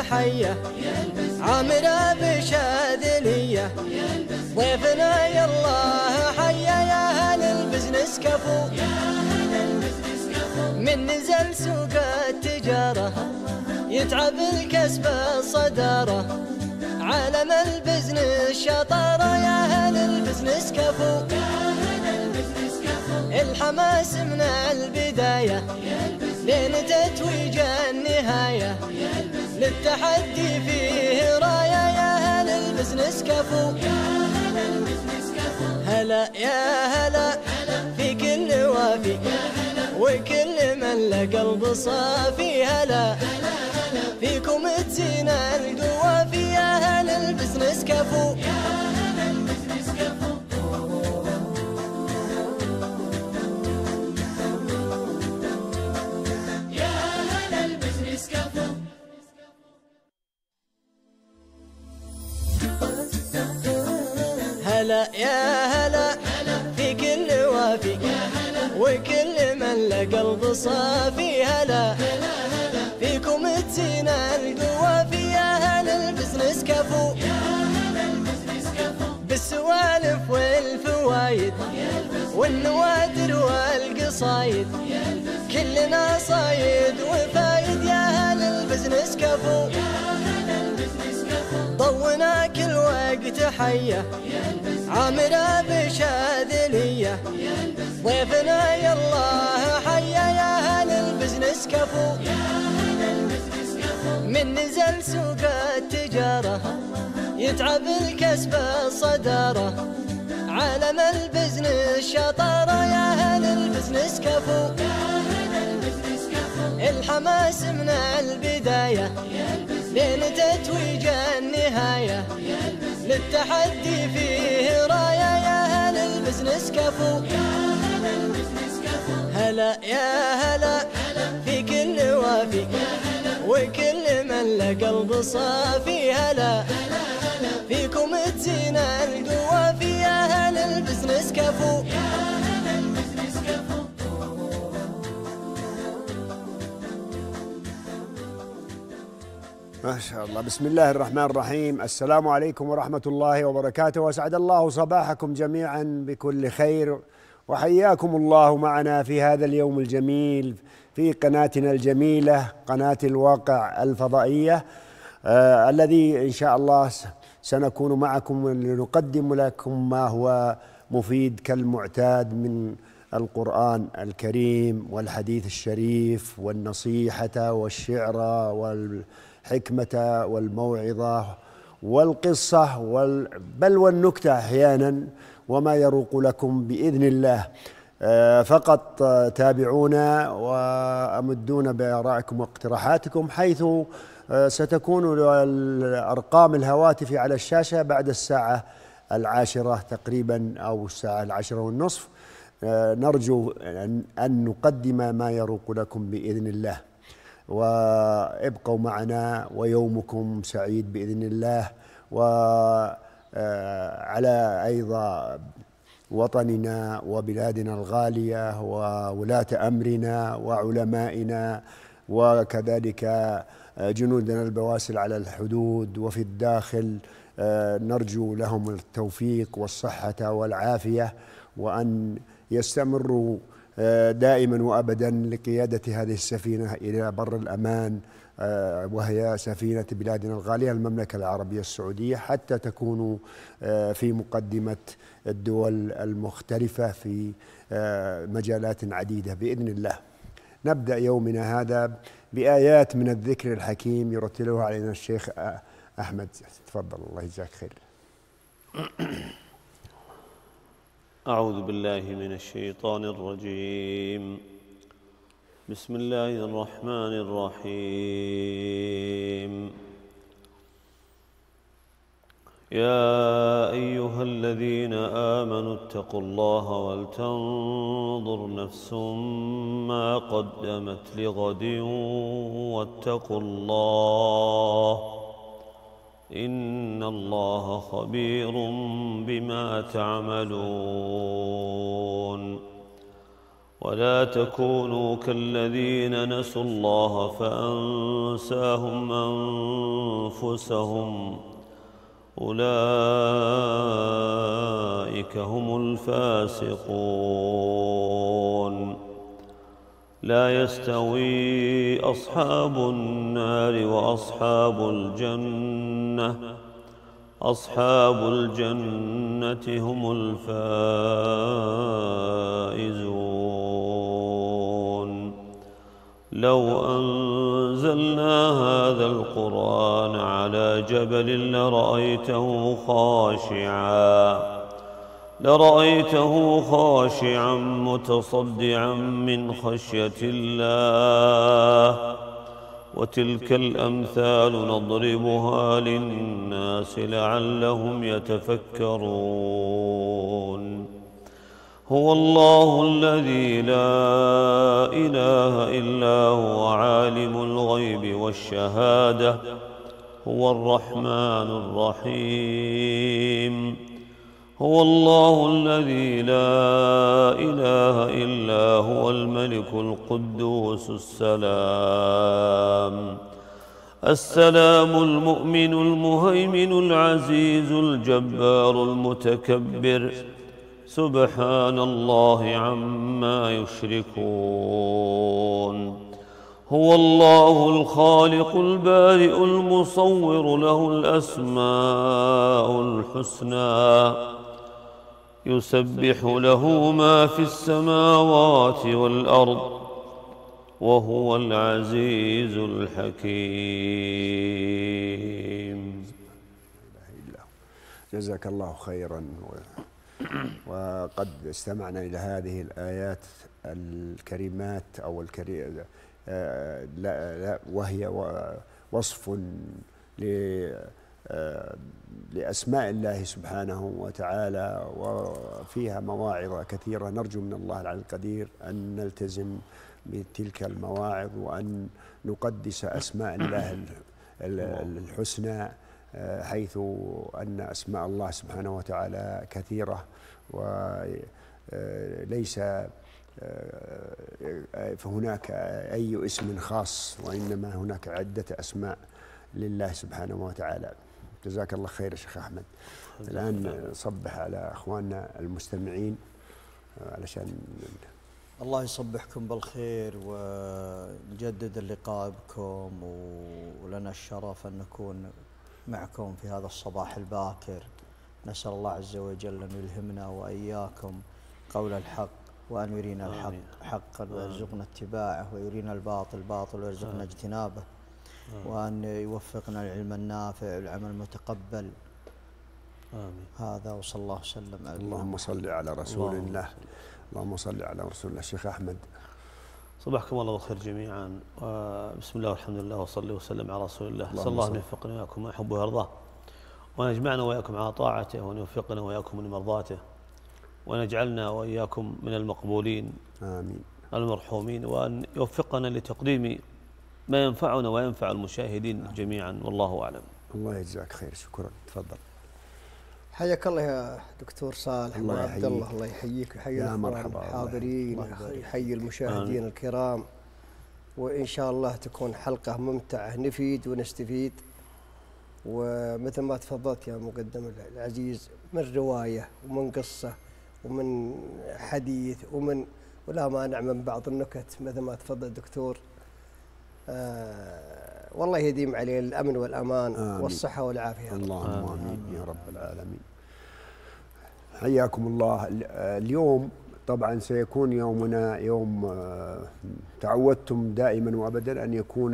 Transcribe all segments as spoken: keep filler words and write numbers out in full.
تحية عامرة بشاذلية ضيفنا يالله حيا يا هل البزنس كفو من نزل سوق التجارة يتعب الكسب الصدارة عالم البزنس شطارة يا هل البزنس كفو الحماس من البداية لين تتويج النهاية للتحدي فيه راية يا هل البزنس كفو هلا يا هلا في كل وافي وكل من له قلب صافي هلا فيكم تزين القوافي يا هل البزنس كفو هلا يا هلا في كل وافي وكل من له قلب صافي هلا فيكم تزين القوافي يا هل البزنس كفو بالسوالف والفوايد والنوادر والقصايد كلنا صايد وفايد يا هل البزنس كفو ضونا كل وقت حية عامرة بشاذلية ضيفنا يالله حيا يا هل البزنس كفو من نزل سوق التجارة يتعب الكسب الصدارة عالم البزنس شطارة يا هل البزنس كفو الحماس من البداية لين تتويج النهاية للتحدي فيه راية يا هل البزنس كفو هلا يا هلا في كل وافي وكل من له قلب صافي هلا فيكم تزين القوافي يا هل البزنس كفو ما شاء الله. بسم الله الرحمن الرحيم. السلام عليكم ورحمة الله وبركاته، وأسعد الله صباحكم جميعا بكل خير، وحياكم الله معنا في هذا اليوم الجميل في قناتنا الجميلة قناة الواقع الفضائية، آه الذي إن شاء الله سنكون معكم لنقدم لكم ما هو مفيد كالمعتاد من القرآن الكريم والحديث الشريف والنصيحة والشعر والحكمة والموعظة والقصة وال بل والنكتة أحيانا وما يروق لكم بإذن الله. فقط تابعونا وأمدونا بآرائكم واقتراحاتكم، حيث ستكون أرقام الهواتف على الشاشة بعد الساعة العاشرة تقريبا أو الساعة العاشرة والنصف. نرجو أن نقدم ما يروق لكم بإذن الله، وابقوا معنا ويومكم سعيد بإذن الله. وعلى أيضا وطننا وبلادنا الغالية وولاة أمرنا وعلمائنا وكذلك جنودنا البواسل على الحدود وفي الداخل، نرجو لهم التوفيق والصحة والعافية، وأن يستمروا دائما وأبدا لقيادة هذه السفينة إلى بر الأمان، وهي سفينة بلادنا الغالية المملكة العربية السعودية، حتى تكونوا في مقدمة الدول المختلفة في مجالات عديدة بإذن الله. نبدأ يومنا هذا بآيات من الذكر الحكيم يرتلها علينا الشيخ أحمد. تفضل، الله يجزاك خير. أعوذ بالله من الشيطان الرجيم. بسم الله الرحمن الرحيم. يا أيها الذين آمنوا اتقوا الله ولتنظر نفس ما قدمت لغد واتقوا الله إن الله خبير بما تعملون. ولا تكونوا كالذين نسوا الله فأنساهم أنفسهم أولئك هم الفاسقون. لا يستوي أصحاب النار وأصحاب الجنة أصحاب الجنة هم الفائزون. لو أنزلنا هذا القرآن على جبل لرأيته خاشعا لرأيته خاشعا متصدعا من خشية الله. وتلك الأمثال نضربها للناس لعلهم يتفكرون. هو الله الذي لا إله إلا هو عالم الغيب والشهادة هو الرحمن الرحيم. هو الله الذي لا إله إلا هو الملك القدوس السلام السلام المؤمن المهيمن العزيز الجبار المتكبر. سبحان الله عما يشركون. هو الله الخالق البارئ المصور له الأسماء الحسنى يسبح له ما في السماوات والأرض وهو العزيز الحكيم. جزاك الله خيرا. وقد استمعنا إلى هذه الآيات الكريمات أو الكريمة لا لا وهي وصف لأسماء الله سبحانه وتعالى، وفيها مواعظ كثيرة. نرجو من الله العلي القدير أن نلتزم بتلك المواعظ وأن نقدس أسماء الله الحسنى، حيث أن أسماء الله سبحانه وتعالى كثيرة وليس فهناك أي اسم خاص، وإنما هناك عدة أسماء لله سبحانه وتعالى. جزاك الله خير يا شيخ أحمد. الآن صبح على أخواننا المستمعين علشان الله يصبحكم بالخير ونجدد اللقاء بكم، ولنا الشرف أن نكون معكم في هذا الصباح الباكر. نسأل الله عز وجل أن يلهمنا وإياكم قول الحق، وأن يرينا الحق حقا ويرزقنا اتباعه، ويرينا الباطل باطل ويرزقنا اجتنابه، وأن يوفقنا العلم النافع والعمل المتقبل. آمين. هذا وصلى الله وسلم على اللهم صل على رسول الله. اللهم صل على رسول الله. شيخ أحمد، صباحكم الله بالخير جميعا، وبسم الله والحمد لله وصلي وسلم على رسول الله. صلى الله أن يوفقنا وإياكم ما يحب ويرضاه، وأن يجمعنا وإياكم على طاعته، وأن يوفقنا وإياكم من مرضاته، وأن يجعلنا وإياكم من المقبولين آمين المرحومين، وأن يوفقنا لتقديم ما ينفعنا وينفع المشاهدين جميعا، والله أعلم. الله يجزاك خير. شكرا. تفضل. حياك الله يا دكتور صالح الله عبد الله. الله يحييك ويحيي الحاضرين ويحيي المشاهدين آمين. الكرام، وإن شاء الله تكون حلقة ممتعة نفيد ونستفيد. ومثل ما تفضلت يا مقدم العزيز، من رواية ومن قصة ومن حديث ومن ولا مانع من بعض النكت مثل ما تفضل الدكتور. آه والله يديم عليه الأمن والأمان آمين. والصحة والعافية. اللهم آمين يا رب العالمين. حياكم الله. اليوم طبعا سيكون يومنا يوم تعودتم دائما وأبدا أن يكون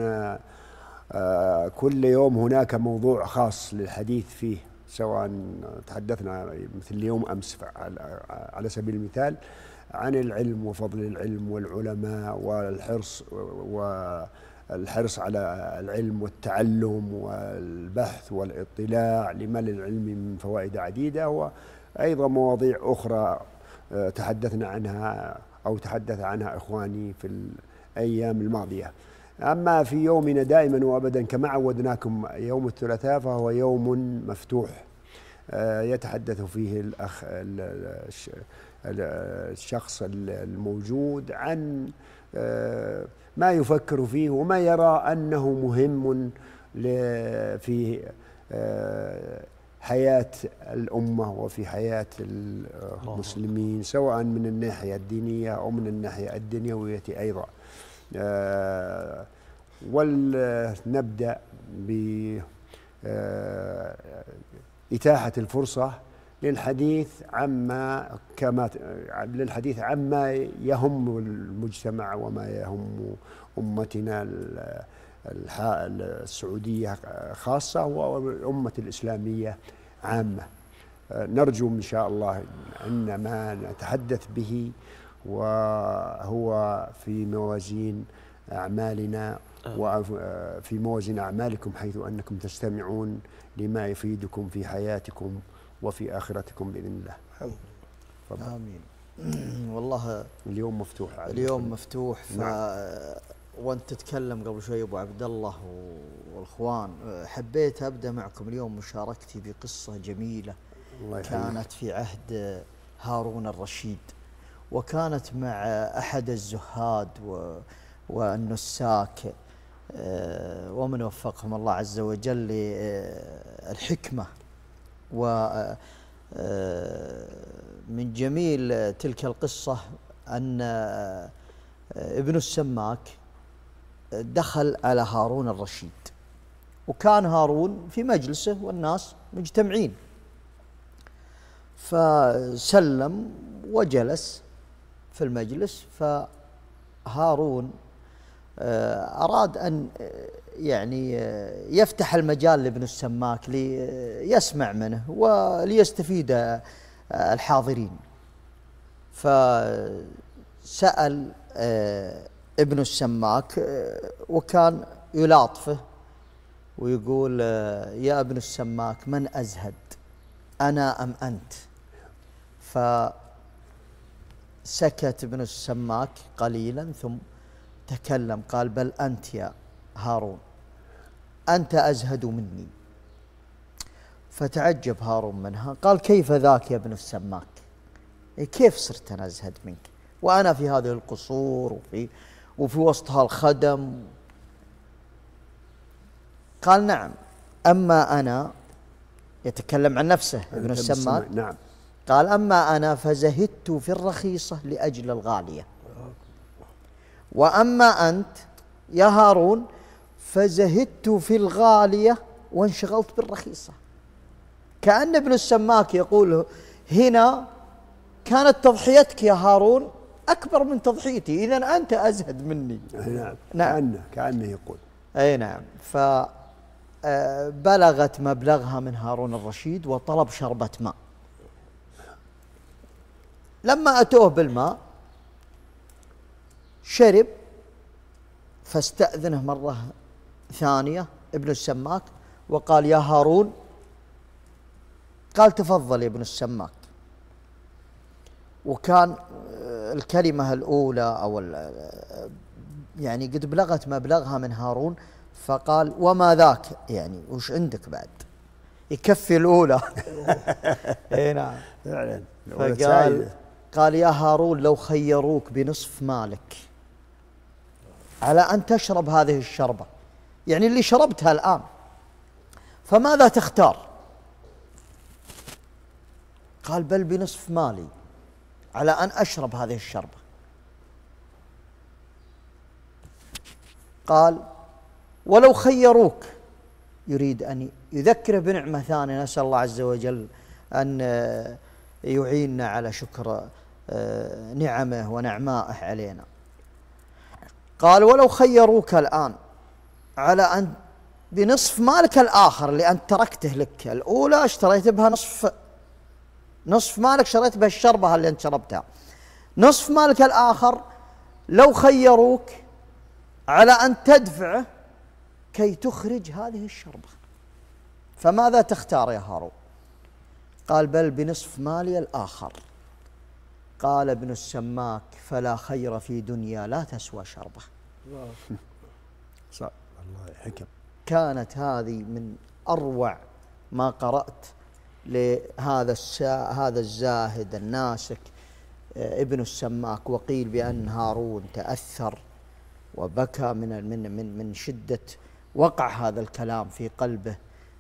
كل يوم هناك موضوع خاص للحديث فيه، سواء تحدثنا مثل اليوم أمس على سبيل المثال عن العلم وفضل العلم والعلماء والحرص والحرص على العلم والتعلم والبحث والاطلاع لما للعلم من فوائد عديدة، وأيضا مواضيع أخرى تحدثنا عنها أو تحدث عنها إخواني في الأيام الماضية. أما في يومنا دائما وأبدا كما عودناكم يوم الثلاثاء فهو يوم مفتوح يتحدث فيه الأخ الشخص الموجود عن ما يفكر فيه وما يرى أنه مهم في حياة الأمة وفي حياة المسلمين، سواء من الناحية الدينية أو من الناحية الدنيوية أيضا. ولنبدأ بإتاحة الفرصة للحديث عما كما للحديث عما يهم المجتمع وما يهم أمتنا السعودية خاصة والأمة الإسلامية عامة. نرجو إن شاء الله أن ما نتحدث به وهو في موازين أعمالنا وفي موازين أعمالكم، حيث أنكم تستمعون لما يفيدكم في حياتكم وفي آخرتكم بإذن الله. آمين. والله اليوم مفتوح. اليوم مفتوح. ف... وانت تتكلم قبل شوي ابو عبد الله والاخوان، حبيت ابدا معكم اليوم مشاركتي بقصه جميله كانت في عهد هارون الرشيد، وكانت مع احد الزهاد و... والنساك ومن وفقهم الله عز وجل للحكمه. ومن جميل تلك القصه ان ابن السماك دخل على هارون الرشيد، وكان هارون في مجلسه والناس مجتمعين، فسلم وجلس في المجلس. فهارون أراد أن يعني يفتح المجال لابن السماك ليسمع منه وليستفيد الحاضرين. فسأل ابن السماك وكان يلاطفه ويقول: يا ابن السماك، من أزهد، أنا أم أنت؟ فسكت ابن السماك قليلا ثم تكلم قال: بل أنت يا هارون، أنت أزهد مني. فتعجب هارون منها، قال: كيف ذاك يا ابن السماك؟ كيف صرت أنا أزهد منك وأنا في هذه القصور وفي, وفي وسطها الخدم؟ قال: نعم، أما أنا، يتكلم عن نفسه ابن السماك، نعم، قال: أما أنا فزهدت في الرخيصة لأجل الغالية، وأما أنت يا هارون فزهدت في الغالية وانشغلت بالرخيصة. كأن ابن السماك يقول هنا: كانت تضحيتك يا هارون أكبر من تضحيتي، إذن أنت أزهد مني. نعم، كأنه كأنه يقول. أي نعم. فبلغت مبلغها من هارون الرشيد وطلب شربة ماء. لما أتوه بالماء شرب، فاستأذنه مرة ثانية ابن السماك وقال: يا هارون. قال: تفضل يا ابن السماك. وكان الكلمة الأولى أو يعني قد بلغت مبلغها من هارون، فقال: وما ذاك، يعني وش عندك بعد؟ يكفي الأولى. اي نعم فعلا. فقال قال: يا هارون، لو خيروك بنصف مالك على أن تشرب هذه الشربة، يعني اللي شربتها الآن، فماذا تختار؟ قال: بل بنصف مالي على أن أشرب هذه الشربة. قال: ولو خيروك، يريد أن يذكره بنعمة ثانية، نسأل الله عز وجل أن يعيننا على شكر نعمه ونعمائه علينا. قال: ولو خيروك الآن على أن بنصف مالك الآخر اللي أنت تركته لك، الأولى اشتريت بها نصف نصف مالك، شريت بها الشربة اللي أنت شربتها، نصف مالك الآخر لو خيروك على أن تدفعه كي تخرج هذه الشربة، فماذا تختار يا هارون؟ قال: بل بنصف مالي الآخر. قال ابن السماك: فلا خير في دنيا لا تسوى شربة. صح، الله حكم. كانت هذه من أروع ما قرأت لهذا السا هذا الزاهد الناسك ابن السماك، وقيل بأن هارون تأثر وبكى من من من من شدة وقع هذا الكلام في قلبه،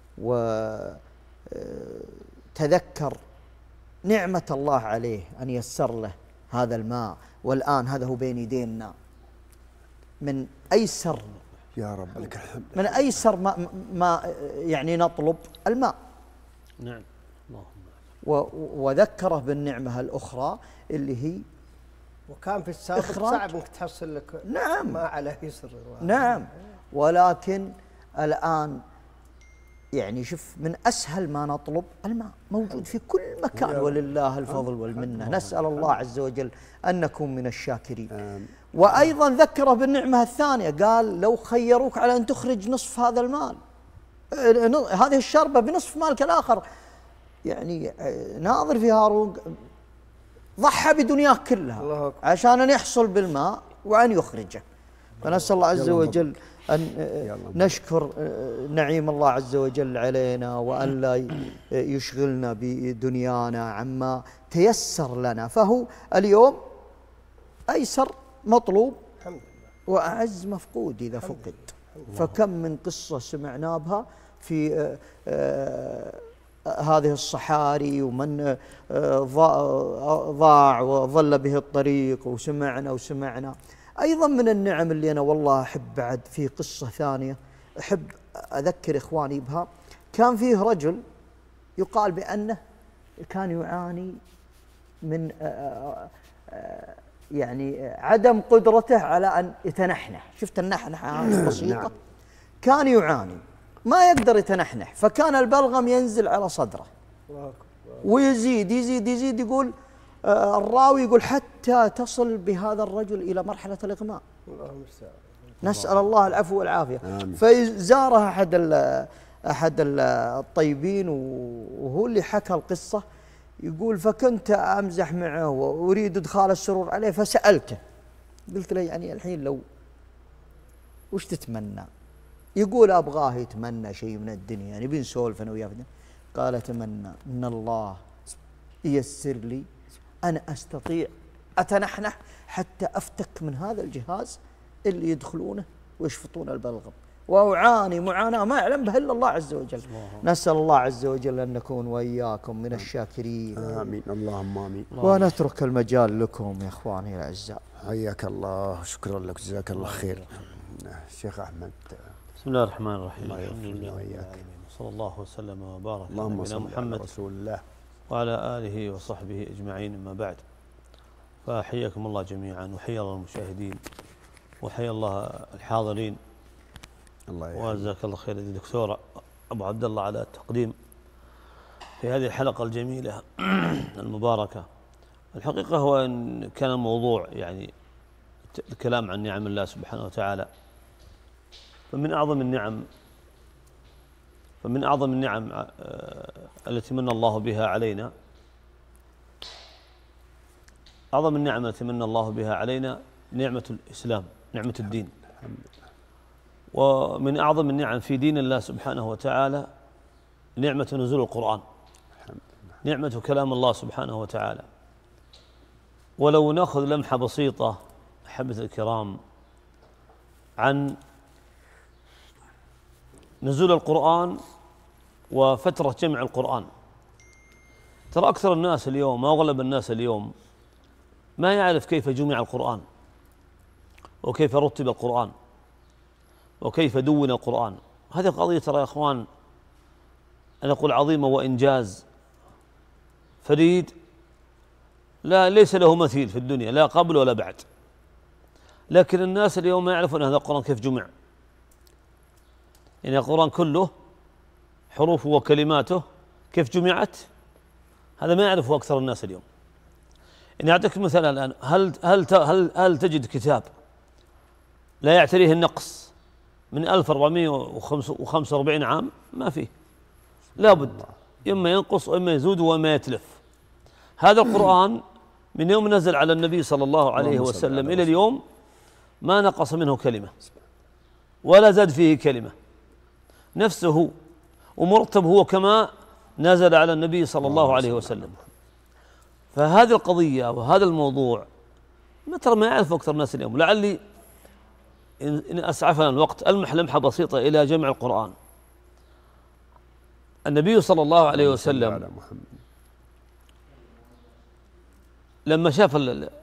وتذكر نعمة الله عليه أن يسر له هذا الماء. والآن هذا هو بين يدينا من أيسر يا رب لك الحمد، من أيسر ما, ما يعني نطلب الماء. نعم اللهم. وذكره بالنعمة الأخرى اللي هي وكان في السابق صعب انك تحصل لك نعم ما على يسر. نعم، ولكن الآن يعني شوف من أسهل ما نطلب الماء موجود في كل مكان، ولله الفضل والمنة. نسأل الله عز وجل أن نكون من الشاكرين. وأيضا ذكره بالنعمة الثانية، قال لو خيروك على أن تخرج نصف هذا المال، هذه الشربة بنصف مالك الآخر، يعني ناظر في هارون ضحى بدنياه كلها عشان أن يحصل بالماء وأن يخرجه. فنسأل الله عز وجل أن نشكر نعيم الله عز وجل علينا، وأن لا يشغلنا بدنيانا عما تيسر لنا. فهو اليوم أيسر مطلوب وأعز مفقود إذا فقد. فكم من قصة سمعنا بها في هذه الصحاري، ومن ضاع وظل به الطريق، وسمعنا وسمعنا. أيضا من النعم اللي أنا والله أحب بعد في قصة ثانية أحب أذكر إخواني بها. كان فيه رجل يقال بأنه كان يعاني من يعني عدم قدرته على أن يتنحنح. شفت النحنحة البسيطة؟ كان يعاني ما يقدر يتنحنح، فكان البلغم ينزل على صدره ويزيد يزيد يزيد. يقول آه الراوي يقول حتى تصل بهذا الرجل إلى مرحلة الإغماء. نسأل الله العفو والعافية. فزاره أحد أحد الطيبين وهو اللي حكى القصة، يقول فكنت أمزح معه وأريد إدخال السرور عليه، فسألته قلت له يعني الحين لو وش تتمنى؟ يقول أبغاه يتمنى شيء من الدنيا، يعني بنسولف أنا وياه. قال أتمنى أن الله ييسر لي أنا أستطيع أتنحنح حتى أفتك من هذا الجهاز اللي يدخلونه ويشفطون البلغم، وأعاني معاناة ما يعلم بها إلا الله عز وجل. نسأل الله عز وجل أن نكون وإياكم من الشاكرين. آمين اللهم آمين. ونترك المجال لكم يا إخواني الأعزاء. حياك الله، شكرا لك، جزاك الله خير. الشيخ أحمد. بسم الله الرحمن الرحيم. الله يغفر وإياك. صلى الله وسلم وبارك اللهم على محمد رسول الله وعلى آله وصحبه أجمعين. أما بعد، فحياكم الله جميعا، وحيا الله المشاهدين، وحيا الله الحاضرين. الله يحييك. وجزاك الله خير الدكتور أبو عبد الله على التقديم في هذه الحلقة الجميلة المباركة. الحقيقة هو أن كان الموضوع يعني الكلام عن نعم الله سبحانه وتعالى. فمن أعظم النعم فمن أعظم النعم التي من الله بها علينا أعظم النعم التي من الله بها علينا نعمة الإسلام، نعمة الدين. ومن أعظم النعم في دين الله سبحانه وتعالى نعمة نزول القرآن، نعمة كلام الله سبحانه وتعالى. ولو نأخذ لمحة بسيطة أحبة الكرام عن نزول القرآن وفترة جمع القرآن. ترى أكثر الناس اليوم، أغلب الناس اليوم ما يعرف كيف جمع القرآن، وكيف رتب القرآن، وكيف دون القرآن. هذه قضية ترى يا أخوان أنا أقول عظيمة وإنجاز فريد لا ليس له مثيل في الدنيا، لا قبل ولا بعد. لكن الناس اليوم ما يعرفون هذا القرآن كيف جمع. يعني القرآن كله حروفه وكلماته كيف جمعت، هذا ما يعرفه أكثر الناس اليوم. يعني أعطيك مثال الآن، هل هل هل هل تجد كتاب لا يعتريه النقص من ألف وأربعمائة وخمسة وأربعين عام؟ ما فيه، لابد إما ينقص وإما يزود وإما يتلف. هذا القرآن من يوم نزل على النبي صلى الله عليه وسلم إلى اليوم ما نقص منه كلمة ولا زاد فيه كلمة، نفسه ومرتب هو كما نزل على النبي صلى الله عليه وسلم. فهذه القضية وهذا الموضوع ما ترى ما يعرف أكثر الناس اليوم. لعلي إن أسعفنا الوقت ألمح لمحة بسيطة إلى جمع القرآن. النبي صلى الله عليه وسلم لما شاف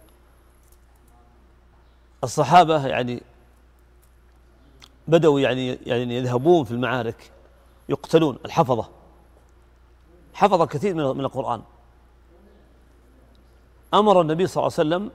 الصحابة يعني بدأوا يعني يعني يذهبون في المعارك يقتلون الحفظة، حفظ الكثير من من القرآن، أمر النبي صلى الله عليه وسلم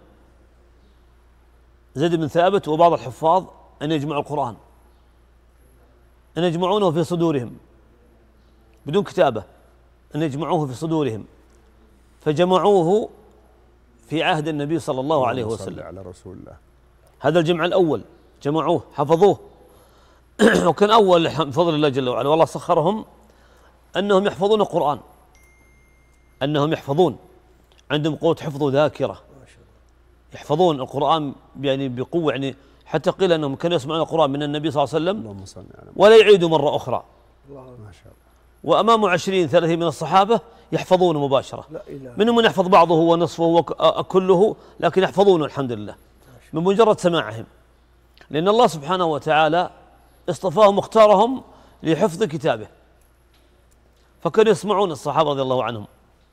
زيد بن ثابت وبعض الحفاظ أن يجمعوا القرآن، أن يجمعونه في صدورهم بدون كتابة، أن يجمعوه في صدورهم، فجمعوه في عهد النبي صلى الله عليه وسلم على رسول الله. هذا الجمع الأول، جمعوه حفظوه. وكان أول بفضل الله جل وعلا والله سخرهم أنهم يحفظون القرآن، أنهم يحفظون، عندهم قوة حفظ وذاكرة، يحفظون القرآن يعني بقوة، يعني حتى قيل أنهم كانوا يسمعون القرآن من النبي صلى الله عليه وسلم ولا يعيدوا مرة أخرى. ما شاء الله. وأمامه عشرين ثلاثين من الصحابة يحفظون مباشرة، منهم من يحفظ بعضه ونصفه وكله، لكن يحفظونه الحمد لله من مجرد سماعهم، لأن الله سبحانه وتعالى اصطفاهم واختارهم لحفظ كتابه، فكانوا يسمعون الصحابة رضي الله عنهم.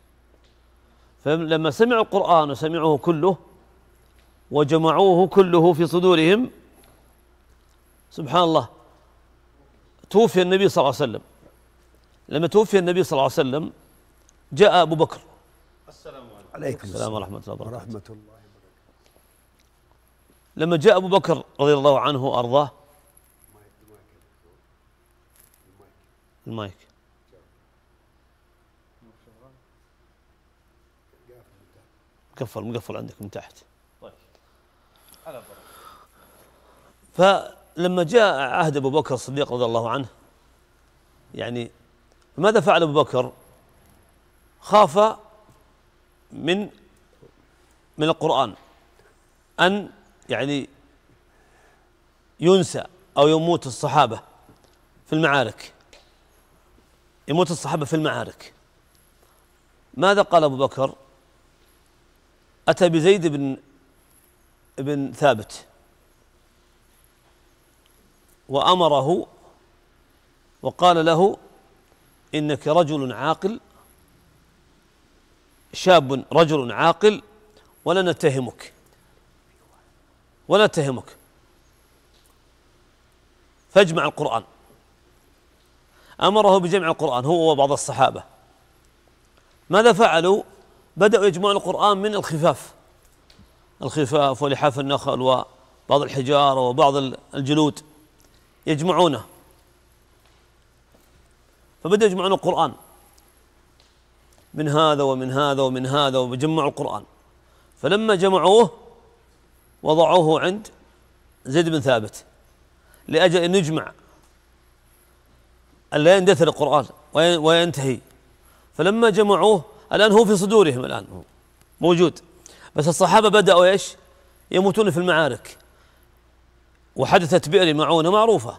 فلما سمعوا القرآن وسمعوه كله وجمعوه كله في صدورهم، سبحان الله، توفي النبي صلى الله عليه وسلم. لما توفي النبي صلى الله عليه وسلم جاء أبو بكر. السلام عليكم. السلام ورحمة الله وبركاته. ورحمة الله وبركاته. لما جاء أبو بكر رضي الله عنه وأرضاه، المايك مقفل مقفل عندك من تحت. فلما جاء عهد أبو بكر الصديق رضي الله عنه، يعني ماذا فعل أبو بكر؟ خاف من من القرآن أن يعني ينسى أو يموت الصحابة في المعارك، يموت الصحابة في المعارك. ماذا قال أبو بكر؟ أتى بزيد بن بن ثابت وأمره وقال له: إنك رجل عاقل، شاب رجل عاقل، ولا نتهمك ولا نتهمك، فاجمع القرآن. أمره بجمع القرآن هو وبعض الصحابة. ماذا فعلوا؟ بدأوا يجمعون القرآن من الخفاف، الخفاف ولحاف النخل وبعض الحجارة وبعض الجلود، يجمعونه. فبدأوا يجمعون القرآن من هذا ومن هذا ومن هذا، وجمعوا القرآن. فلما جمعوه وضعوه عند زيد بن ثابت لأجل أن يجمع، أن لا يندثر القرآن وينتهي. فلما جمعوه الآن هو في صدورهم، الآن هو موجود، بس الصحابة بدأوا إيش؟ يموتون في المعارك. وحدثت بئر معونة معروفة،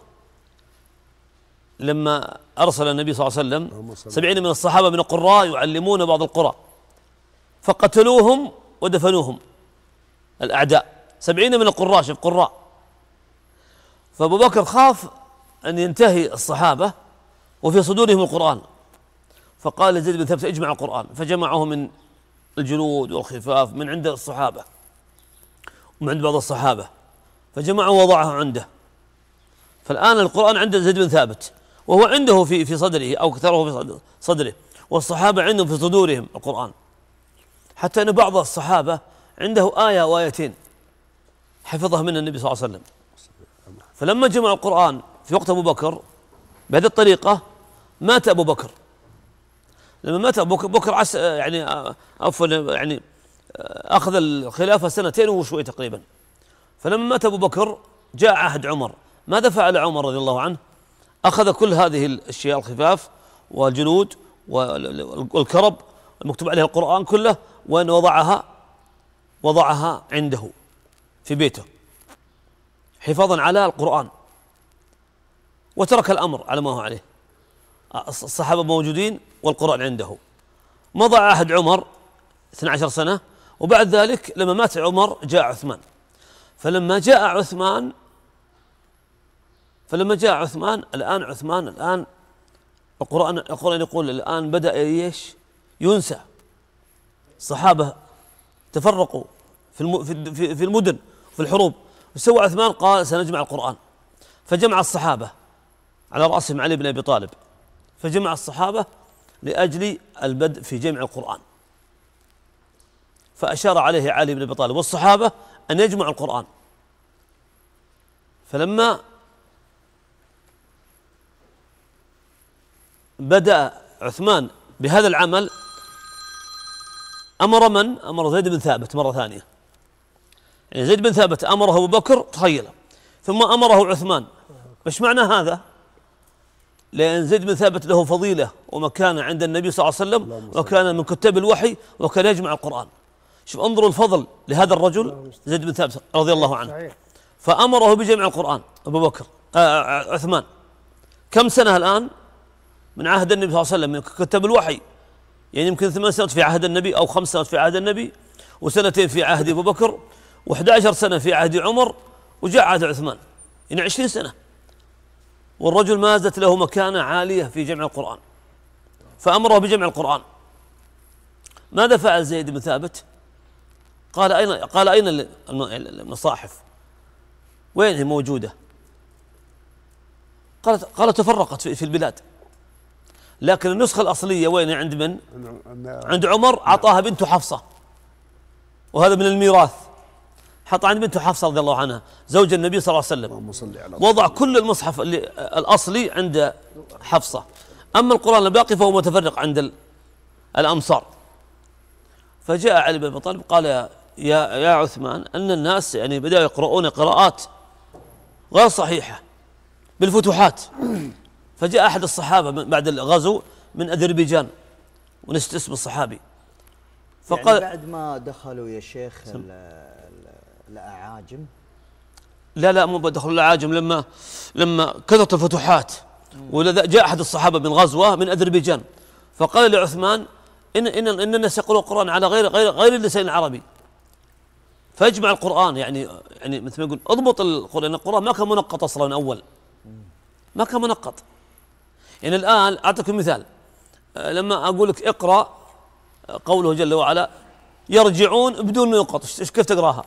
لما أرسل النبي صلى الله عليه وسلم سبعين من الصحابة من القراء يعلمون بعض القرى، فقتلوهم ودفنوهم الأعداء، سبعين من القراء، شوف قراء. فأبو بكر خاف أن ينتهي الصحابة وفي صدورهم القرآن، فقال لزيد بن ثابت: اجمع القرآن. فجمعه من الجلود والخفاف من عند الصحابة ومن عند بعض الصحابة، فجمعه ووضعه عنده. فالآن القرآن عند زيد بن ثابت، وهو عنده في في صدره أو كثره في صدره، والصحابة عندهم في صدورهم القرآن، حتى أن بعض الصحابة عنده آية وآيتين حفظها من النبي صلى الله عليه وسلم. فلما جمع القرآن في وقت أبو بكر بهذه الطريقة مات أبو بكر. لما مات أبو بكر عس يعني عفوا يعني أخذ الخلافة سنتين وشوي تقريبا. فلما مات أبو بكر جاء عهد عمر. ماذا فعل عمر رضي الله عنه؟ أخذ كل هذه الأشياء، الخفاف والجلود والكرب المكتوب عليها القرآن كله، وأن وضعها وضعها عنده في بيته حفاظا على القرآن، وترك الأمر على ما هو عليه. الصحابة موجودين والقرآن عنده. مضى عهد عمر اثنتي عشرة سنة. وبعد ذلك لما مات عمر جاء عثمان. فلما جاء عثمان فلما جاء عثمان الآن عثمان الآن القرآن القرآن يقول الآن بدأ ايش؟ ينسى. الصحابة تفرقوا في في في المدن في الحروب، وسوى عثمان قال سنجمع القرآن، فجمع الصحابة على رأسهم علي بن أبي طالب، فجمع الصحابة لأجل البدء في جمع القرآن، فأشار عليه علي بن أبي طالب والصحابة أن يجمعوا القرآن. فلما بدأ عثمان بهذا العمل أمر من؟ أمر زيد بن ثابت مرة ثانية. يعني زيد بن ثابت أمره أبو بكر، تخيل، ثم أمره عثمان. ايش معنى هذا؟ لأن زيد بن ثابت له فضيلة ومكانة عند النبي صلى الله عليه وسلم، وكان من كتاب الوحي وكان يجمع القرآن. شوف انظروا الفضل لهذا الرجل زيد بن ثابت رضي الله عنه. فأمره بجمع القرآن أبو بكر آه عثمان. كم سنة الآن من عهد النبي صلى الله عليه وسلم من كتاب الوحي؟ يعني يمكن ثمان سنوات في عهد النبي أو خمس سنوات في عهد النبي، وسنتين في عهد أبو بكر، وإحدى عشرة سنة في عهد عمر، وجاء عهد عثمان، يعني عشرين سنة، والرجل ما زالت له مكانة عالية في جمع القرآن، فأمره بجمع القرآن. ماذا فعل زيد بن ثابت؟ قال أين قال أين المصاحف؟ وين هي موجودة؟ قالت قال تفرقت في البلاد، لكن النسخة الأصلية وين؟ عند من؟ عند عمر، أعطاها بنت حفصة، وهذا من الميراث، حط عند بنت حفصة رضي الله عنها زوج النبي صلى الله عليه وسلم، وضع كل المصحف الأصلي عند حفصة. أما القرآن الباقي فهو متفرق عند الأمصار. فجاء علي بن أبي طالب قال يا يا عثمان أن الناس يعني بدأوا يقرؤون قراءات غير صحيحة بالفتوحات. فجاء أحد الصحابة بعد الغزو من أذربيجان، ونسيت اسم الصحابي، فقال يعني بعد ما دخلوا يا شيخ الأعاجم؟ لا لا مو دخلوا الأعاجم، لما لما كثرت الفتوحات، ولذا جاء أحد الصحابة من غزوة من أذربيجان، فقال لعثمان إن إن إن الناس يقرؤون القرآن على غير غير غير اللسان العربي، فيجمع القرآن. يعني يعني مثل ما يقول اضبط القرآن، القرآن ما كان منقط أصلا من أول، ما كان منقط. يعني الآن أعطيكم مثال، لما أقول لك اقرأ قوله جل وعلا يرجعون بدون نقط، ايش كيف تقراها؟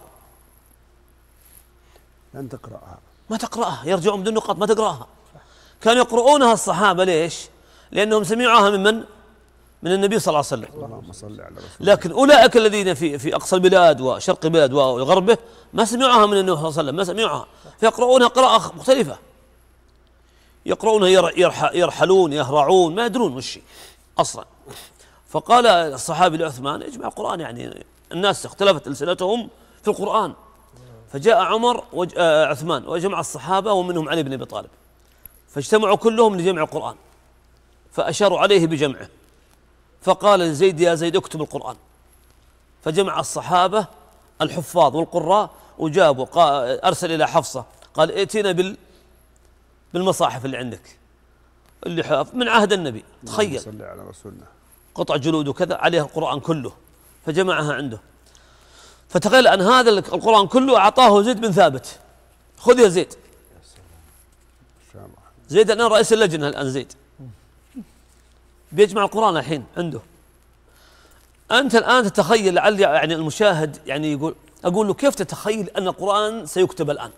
لن تقرأها، ما تقرأها. يرجعون بدون نقط ما تقرأها. كانوا يقرؤونها الصحابة، ليش؟ لأنهم سمعوها من من؟ من النبي صلى الله عليه وسلم. اللهم صل على رسول الله. لكن أولئك الذين في في أقصى البلاد وشرق البلاد وغربه ما سمعوها من النبي صلى الله عليه وسلم، ما سمعوها، فيقرؤونها قراءة مختلفة، يقرؤونها يرحلون يهرعون ما يدرون وش أصلا. فقال الصحابي لعثمان اجمع القرآن، يعني الناس اختلفت ألسنتهم في القرآن. فجاء عمر وعثمان وجمع الصحابة ومنهم علي بن أبي طالب، فاجتمعوا كلهم لجمع القرآن، فأشاروا عليه بجمعه. فقال لزيد يا زيد اكتب القرآن، فجمع الصحابة الحفاظ والقراء وجابوا، أرسل إلى حفصة قال ائتنا بال بالمصاحف اللي عندك اللي حاف من عهد النبي. تخيل صلى على رسولنا، قطع جلود وكذا عليها القرآن كله، فجمعها عنده. فتخيل أن هذا القرآن كله أعطاه زيد بن ثابت. خذ يا زيد. زيد الآن رئيس اللجنة، الآن زيد بيجمع القرآن الحين عنده. أنت الآن تتخيل، لعل يعني المشاهد يعني يقول أقول له كيف تتخيل أن القرآن سيكتب الآن؟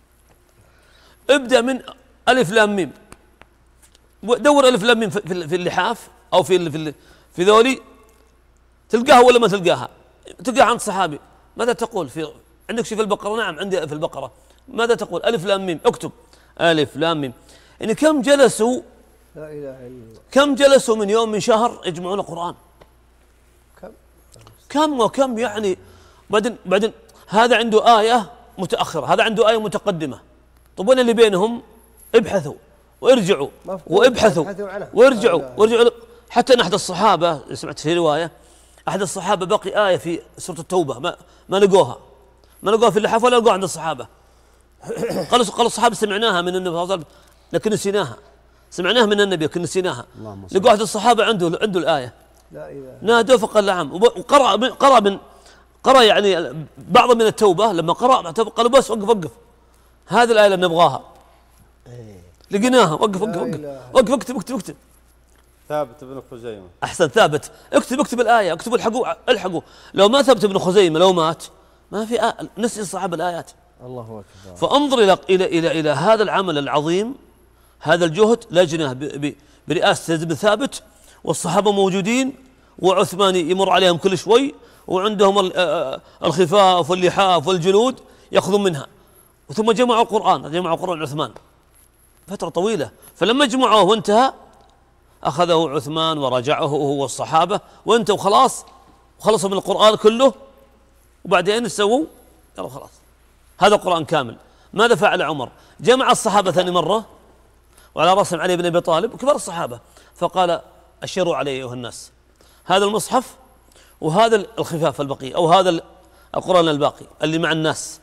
ابدأ من ألف لام ميم، دور ألف لام ميم في اللحاف أو في في في ذولي، تلقاها ولا ما تلقاها؟ تلقاها عند صحابي. ماذا تقول في عندك شيء في البقرة؟ نعم عندي في البقرة. ماذا تقول؟ ألف لام ميم، اكتب ألف لام ميم. يعني كم جلسوا، لا إله إلا الله، كم جلسوا من يوم من شهر يجمعون القرآن؟ كم كم وكم يعني. بعدين بعدين هذا عنده آية متأخرة، هذا عنده آية متقدمة. طب وين اللي بينهم؟ ابحثوا وارجعوا وابحثوا وارجعوا وارجعوا. حتى ان احد الصحابه سمعت في روايه، احد الصحابه بقي ايه في سوره التوبه ما ما لقوها، ما لقوها في اللحاف ولا لقوها عند الصحابه. قالوا قالوا الصحابه سمعناها من النبي صلى الله عليه وسلم لكن نسيناها، سمعناها من النبي لكن نسيناها. لقوا احد الصحابه عنده عنده الايه، لا إله. نادوا فقال نعم، وقرأ من قرأ من قرأ يعني بعض من التوبة، لما قرأ قالوا بس وقف وقف، هذه الآية اللي نبغاها لقيناها، وقف وقف وقف وقف اكتب اكتب اكتب. ثابت بن خزيمة. أحسن، ثابت، اكتب اكتب الآية، اكتبوا الحقوا الحقوا. لو ما ثابت بن خزيمة لو مات ما في آه نسي الصحابة الآيات. الله أكبر. فانظر إلى إلى إلى إلى هذا العمل العظيم، هذا الجهد، لجنة برئاسة زيد بن ثابت والصحابة موجودين، وعثمان يمر عليهم كل شوي وعندهم الخفاف واللحاف والجلود يأخذون منها، ثم جمعوا القرآن، جمعوا القرآن عثمان فترة طويلة. فلما جمعوه وانتهى أخذه عثمان ورجعه هو والصحابة وانتهوا خلاص، وخلصوا من القرآن كله، وبعدين سووا قالوا خلاص هذا قرآن كامل. ماذا فعل عمر؟ جمع الصحابة ثاني مرة وعلى رأسهم علي بن أبي طالب وكبار الصحابة، فقال أشروا علي أيها الناس، هذا المصحف وهذا الخفاف البقي أو هذا القرآن الباقي اللي مع الناس.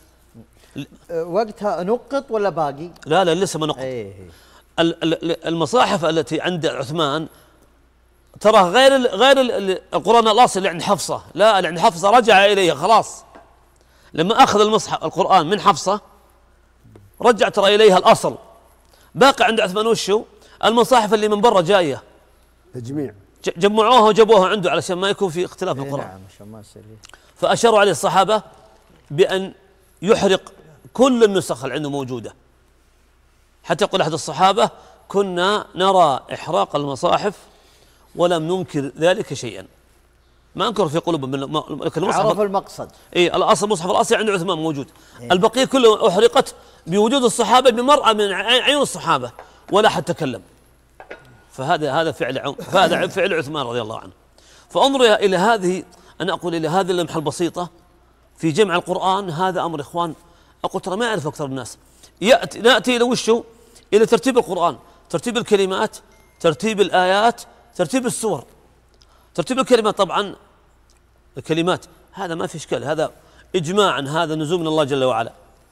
وقتها نقط ولا باقي؟ لا لا لسه ما نقط. ايه. المصاحف التي عند عثمان ترى غير غير القرآن الأصلي اللي عند حفصة، لا اللي عند حفصة رجع إليها خلاص. لما أخذ المصحف القرآن من حفصة رجع ترى إليها الأصل، باقي عند عثمان وشو؟ المصاحف اللي من برا جاية تجميع، جمعوها وجابوها عنده علشان ما يكون في اختلاف في القرآن. نعم عشان ما يصير. فأشاروا عليه الصحابة بأن يحرق كل النسخ اللي عنده موجودة، حتى يقول أحد الصحابة كنا نرى إحراق المصاحف ولم ننكر ذلك شيئا، ما انكر في قلوبهم، لكن المصحف عرف المقصد. اي الاصل المصحف الاصلي عند عثمان موجود، إيه؟ البقيه كله احرقت بوجود الصحابه بمرأة من عيون الصحابه ولا حد تكلم. فهذا هذا فعل عم فهذا فعل عثمان رضي الله عنه. فانظر الى هذه، انا اقول الى هذه اللمحه البسيطه في جمع القران، هذا امر اخوان اقول ترى ما يعرف اكثر الناس. ياتي ناتي الى وشه؟ الى ترتيب القران، ترتيب الكلمات، ترتيب الايات، ترتيب السور. ترتيب الكلمات طبعا الكلمات هذا ما في اشكال، هذا اجماعا هذا نزول من الله جل وعلا.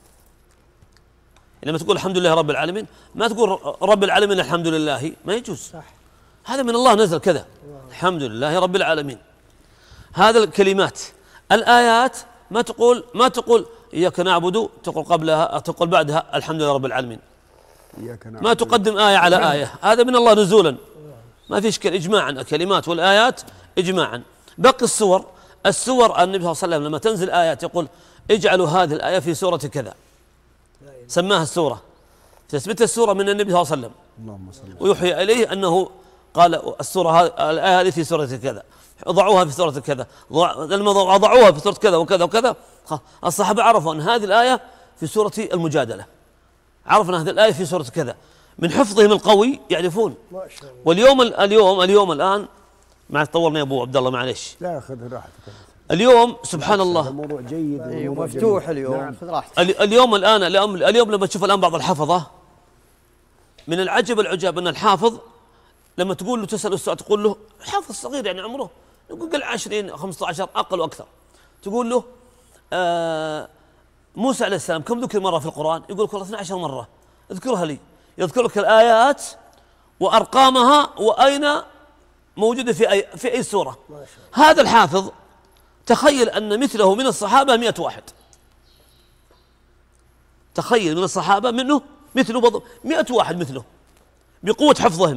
لما تقول الحمد لله رب العالمين ما تقول رب العالمين الحمد لله، ما يجوز صح. هذا من الله نزل كذا، الحمد لله رب العالمين. هذا الكلمات. الآيات ما تقول ما تقول إياك نعبد، تقول قبلها تقول بعدها الحمد لله رب العالمين، ما تقدم آية على آية، هذا من الله نزولا ما في اشكال اجماعا. الكلمات والآيات اجماعا. باقي السور، السور النبي صلى الله عليه وسلم لما تنزل آيات يقول اجعلوا هذه الآية في سورة كذا، سماها السورة، تثبت السورة من النبي صلى الله عليه وسلم، اللهم صل ويوحي إليه أنه قال السورة الآية هذه في سورة كذا، ضعوها في سورة كذا، لما ضعوها في سورة كذا وكذا وكذا. الصحابة عرفوا أن هذه الآية في سورة المجادلة، عرفنا هذه الآية في سورة كذا، من حفظهم القوي يعرفون. واليوم اليوم اليوم الآن مع طولنا يا ابو عبد الله معليش، لا خذ راحتك. اليوم سبحان الله موضوع جيد ومفتوح اليوم. نعم. خذ راحتك. اليوم الان اليوم, اليوم لما تشوف الان بعض الحفظه من العجب العجاب ان الحافظ لما تقول له تسال السؤال تقول له حافظ صغير يعني عمره نقول قل عشرين خمسة عشر اقل واكثر، تقول له آه موسى عليه السلام كم ذكر مره في القران؟ يقول لك اثنتي عشرة مره، اذكرها لي، يذكر لك الايات وارقامها واين موجودة في أي في أي سورة. هذا الحافظ تخيل أن مثله من الصحابة مئة واحد، تخيل من الصحابة منه مثله مئة واحد مثله بقوة حفظهم.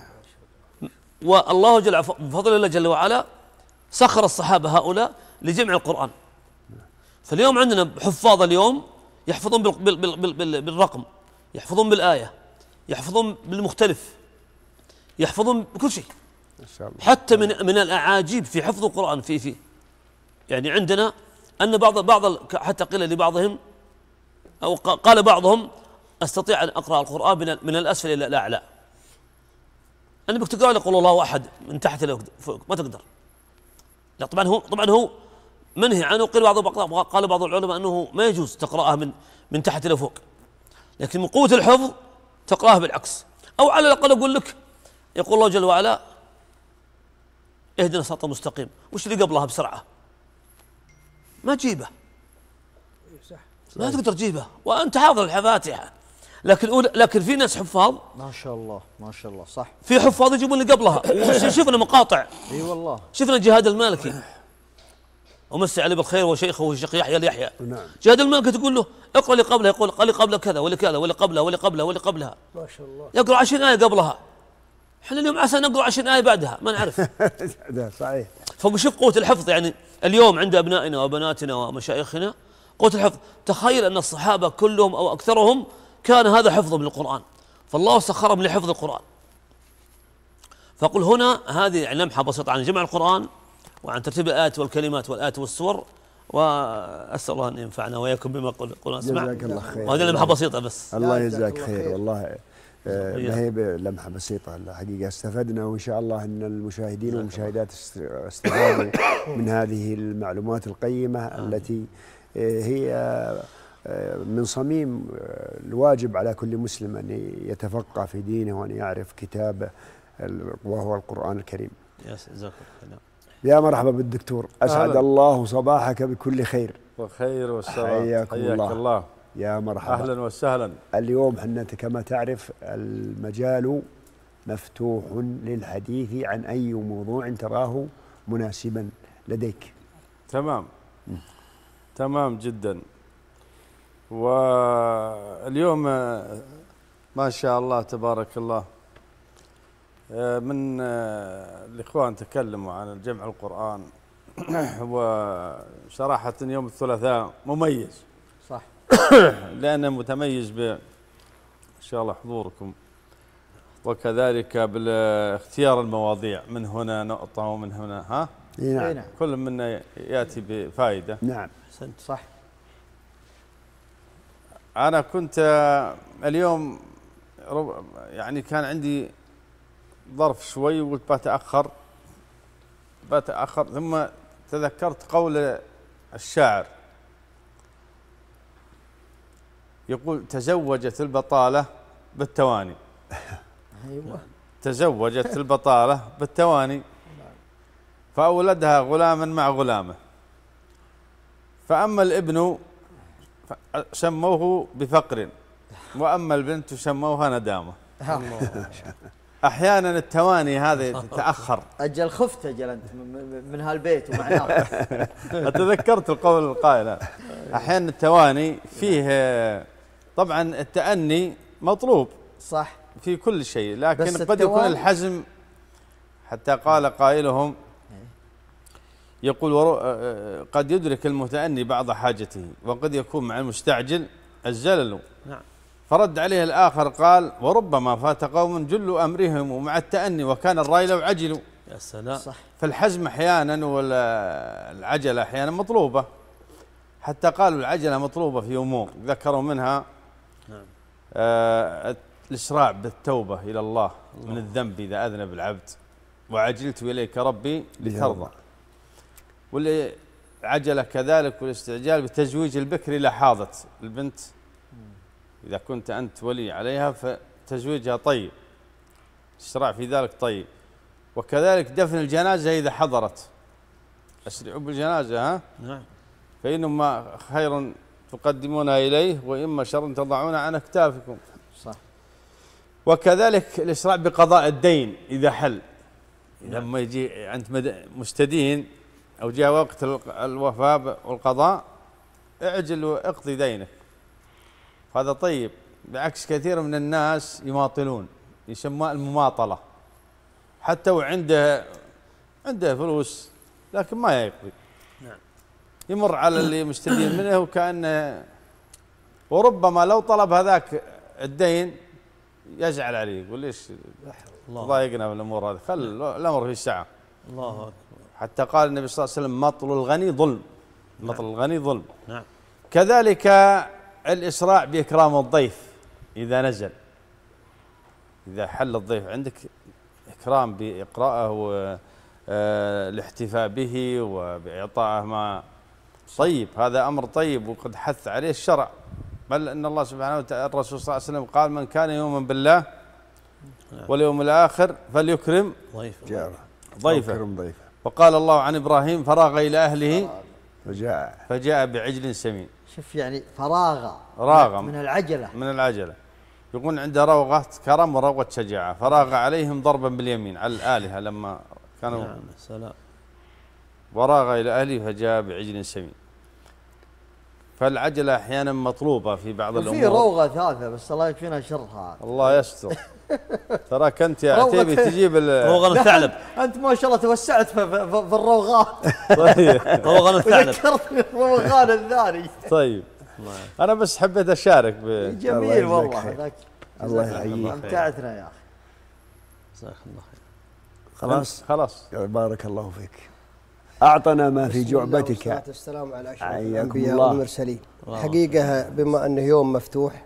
والله جل بفضل الله جل وعلا سخر الصحابة هؤلاء لجمع القرآن. فاليوم عندنا حفاظ اليوم يحفظون بال بال بال بال بالرقم، يحفظون بالآية، يحفظون بالمختلف، يحفظون بكل شيء. حتى من من الاعاجيب في حفظ القران في في يعني عندنا ان بعض بعض حتى قيل لبعضهم او قال بعضهم استطيع ان اقرا القران من من الاسفل الى الاعلى. انا بدك تقرا يقول الله احد من تحت الى فوق ما تقدر. لا طبعا هو طبعا هو منهي عنه. قيل بعض قال بعض العلماء انه ما يجوز تقراها من من تحت الى فوق، لكن من قوه الحفظ تقراها بالعكس، او على الاقل اقول لك يقول الله جل وعلا اهدنا الصراط المستقيم، وش اللي قبلها بسرعه؟ ما تجيبه، ما تقدر تجيبه وانت حافظ الفاتحه. لكن أول لكن في ناس حفاظ ما شاء الله ما شاء الله صح. في حفاظ يجيبون اللي قبلها. وشفنا مقاطع. اي والله. شفنا جهاد المالكي ومسي عليه بالخير وشيخه والشيخ يحيى اليحيى. نعم. جهاد المالكي تقول له اقرا اللي قبلها، يقول قال لي قبل كذا واللي كذا واللي قبلها واللي قبلها واللي قبلها. ما شاء الله. يقرا عشرين آية قبلها. احنا اليوم عسى نقرا عشرين آية بعدها ما نعرف. ده صحيح. فبشوف قوة الحفظ يعني اليوم عند أبنائنا وبناتنا ومشايخنا قوة الحفظ. تخيل أن الصحابة كلهم أو أكثرهم كان هذا حفظهم للقرآن، فالله سخرهم لحفظ القرآن. فأقول هنا هذه لمحة بسيطة عن جمع القرآن وعن ترتيب الآيات والكلمات والآيات والسور، وأسأل الله أن ينفعنا وإياكم بما قلنا أسمع. جزاك الله خير. وهذه لمحة بسيطة بس. الله يجزاك خير والله. آه ما هي لمحة بسيطة الحقيقة، استفدنا وإن شاء الله أن المشاهدين والمشاهدات استفادوا من هذه المعلومات القيمة التي هي من صميم الواجب على كل مسلم أن يتفقه في دينه وأن يعرف كتابه وهو القرآن الكريم. يا مرحبا بالدكتور، أسعد أهلا. الله صباحك بكل خير وخير والسلام. حياك الله. الله. يا مرحبا. أهلا وسهلا. اليوم حنا كما تعرف المجال مفتوح للحديث عن أي موضوع تراه مناسبا لديك. تمام. م. تمام جدا. واليوم ما شاء الله تبارك الله من الإخوان تكلموا عن الجمع القرآن وصراحة يوم الثلاثاء مميز صح. لأنه متميز ب إن شاء الله حضوركم وكذلك باختيار المواضيع، من هنا نقطة ومن هنا ها نعم. كل منا يأتي بفائدة. نعم صح. أنا كنت اليوم يعني كان عندي ظرف شوي وقلت بتأخر بتأخر ثم تذكرت قول الشاعر يقول تزوجت البطالة بالتواني. أيوة. تزوجت البطالة بالتواني فأولدها غلاما مع غلامه، فأما الابن سموه بفقر وأما البنت سموها ندامة. أحيانا التواني هذا تتأخر. أجل خفت أجل أنت من هالبيت ومعناه. تذكرت القول القائل أحيانا التواني فيه طبعا التأني مطلوب صح في كل شيء، لكن قد يكون الحزم حتى قال قائلهم يقول قد يدرك المتأني بعض حاجته وقد يكون مع المستعجل الزلل. نعم. فرد عليه الآخر قال وربما فات قوم جلوا أمرهم ومع التأني وكان الرأي لو عجلوا. يا سلام. صح. فالحزم أحيانا والعجلة أحيانا مطلوبة، حتى قالوا العجلة مطلوبة في أمور ذكروا منها نعم. آه الإسراع بالتوبة إلى الله, الله من الذنب إذا أذنب العبد وعجلت إليك ربي لترضى، واللي عجلة كذلك والاستعجال بتزويج البكر إلى حاضت البنت إذا كنت أنت ولي عليها فتزويجها طيب، الإسراع في ذلك طيب. وكذلك دفن الجنازة إذا حضرت، أسرعوا بالجنازة ها نعم، فإنما خير تقدمونها إليه وإما شر تضعون عن أكتافكم. صح. وكذلك الإسراع بقضاء الدين إذا حل، لما يجي أنت مستدين أو جاء وقت الوفاة والقضاء اعجل واقضي دينك، هذا طيب. بعكس كثير من الناس يماطلون، يسمى المماطلة، حتى وعنده عنده فلوس لكن ما يقضي. نعم. يمر على اللي مستدين منه وكأنه، وربما لو طلب هذاك الدين يزعل عليه يقول ليش ضايقنا بالامور هذه، خل الامر في السعه. الله اكبر. حتى قال النبي صلى الله عليه وسلم مطل الغني ظلم. مطل نعم. الغني ظلم. نعم. كذلك الإسراع بإكرام الضيف إذا نزل، إذا حل الضيف عندك إكرام بإقراءه والاحتفاء به وبإعطائه ما طيب، هذا أمر طيب وقد حث عليه الشرع، بل أن الله سبحانه وتعالى الرسول صلى الله عليه وسلم قال من كان يؤمن بالله واليوم الآخر فليكرم ضيفه ضيفه. وقال الله عن إبراهيم فراغ إلى أهله فجاء فجاء بعجل سمين. شوف يعني فراغ راغ من العجلة من العجلة يقول عنده روغة كرم وروغة شجاعة، فراغ عليهم ضربا باليمين على الآلهة لما كانوا. نعم سلام. وراغ إلى أهله فجاء بعجل سمين. فالعجلة أحيانا مطلوبة في بعض الأمور. في روغة ثالثة بس الله يكفينا شرها. الله يستر. تراك أنت يا عتيبي تجيب روغان الثعلب. أنت ما شاء الله توسعت في, في, في الروغات. طيب. روغان الثعلب. ذكرتني الروغان الثاني. طيب. أنا بس حبيت أشارك ب... جميل والله هذاك. الله يحييك. أمتعتنا يا أخي. جزاك الله خير. خلاص خلاص. بارك الله فيك. أعطنا ما في جعبتك. والصلاة والسلام على أشرف حياكم الأنبياء الله. والمرسلين. حقيقة بما أنه يوم مفتوح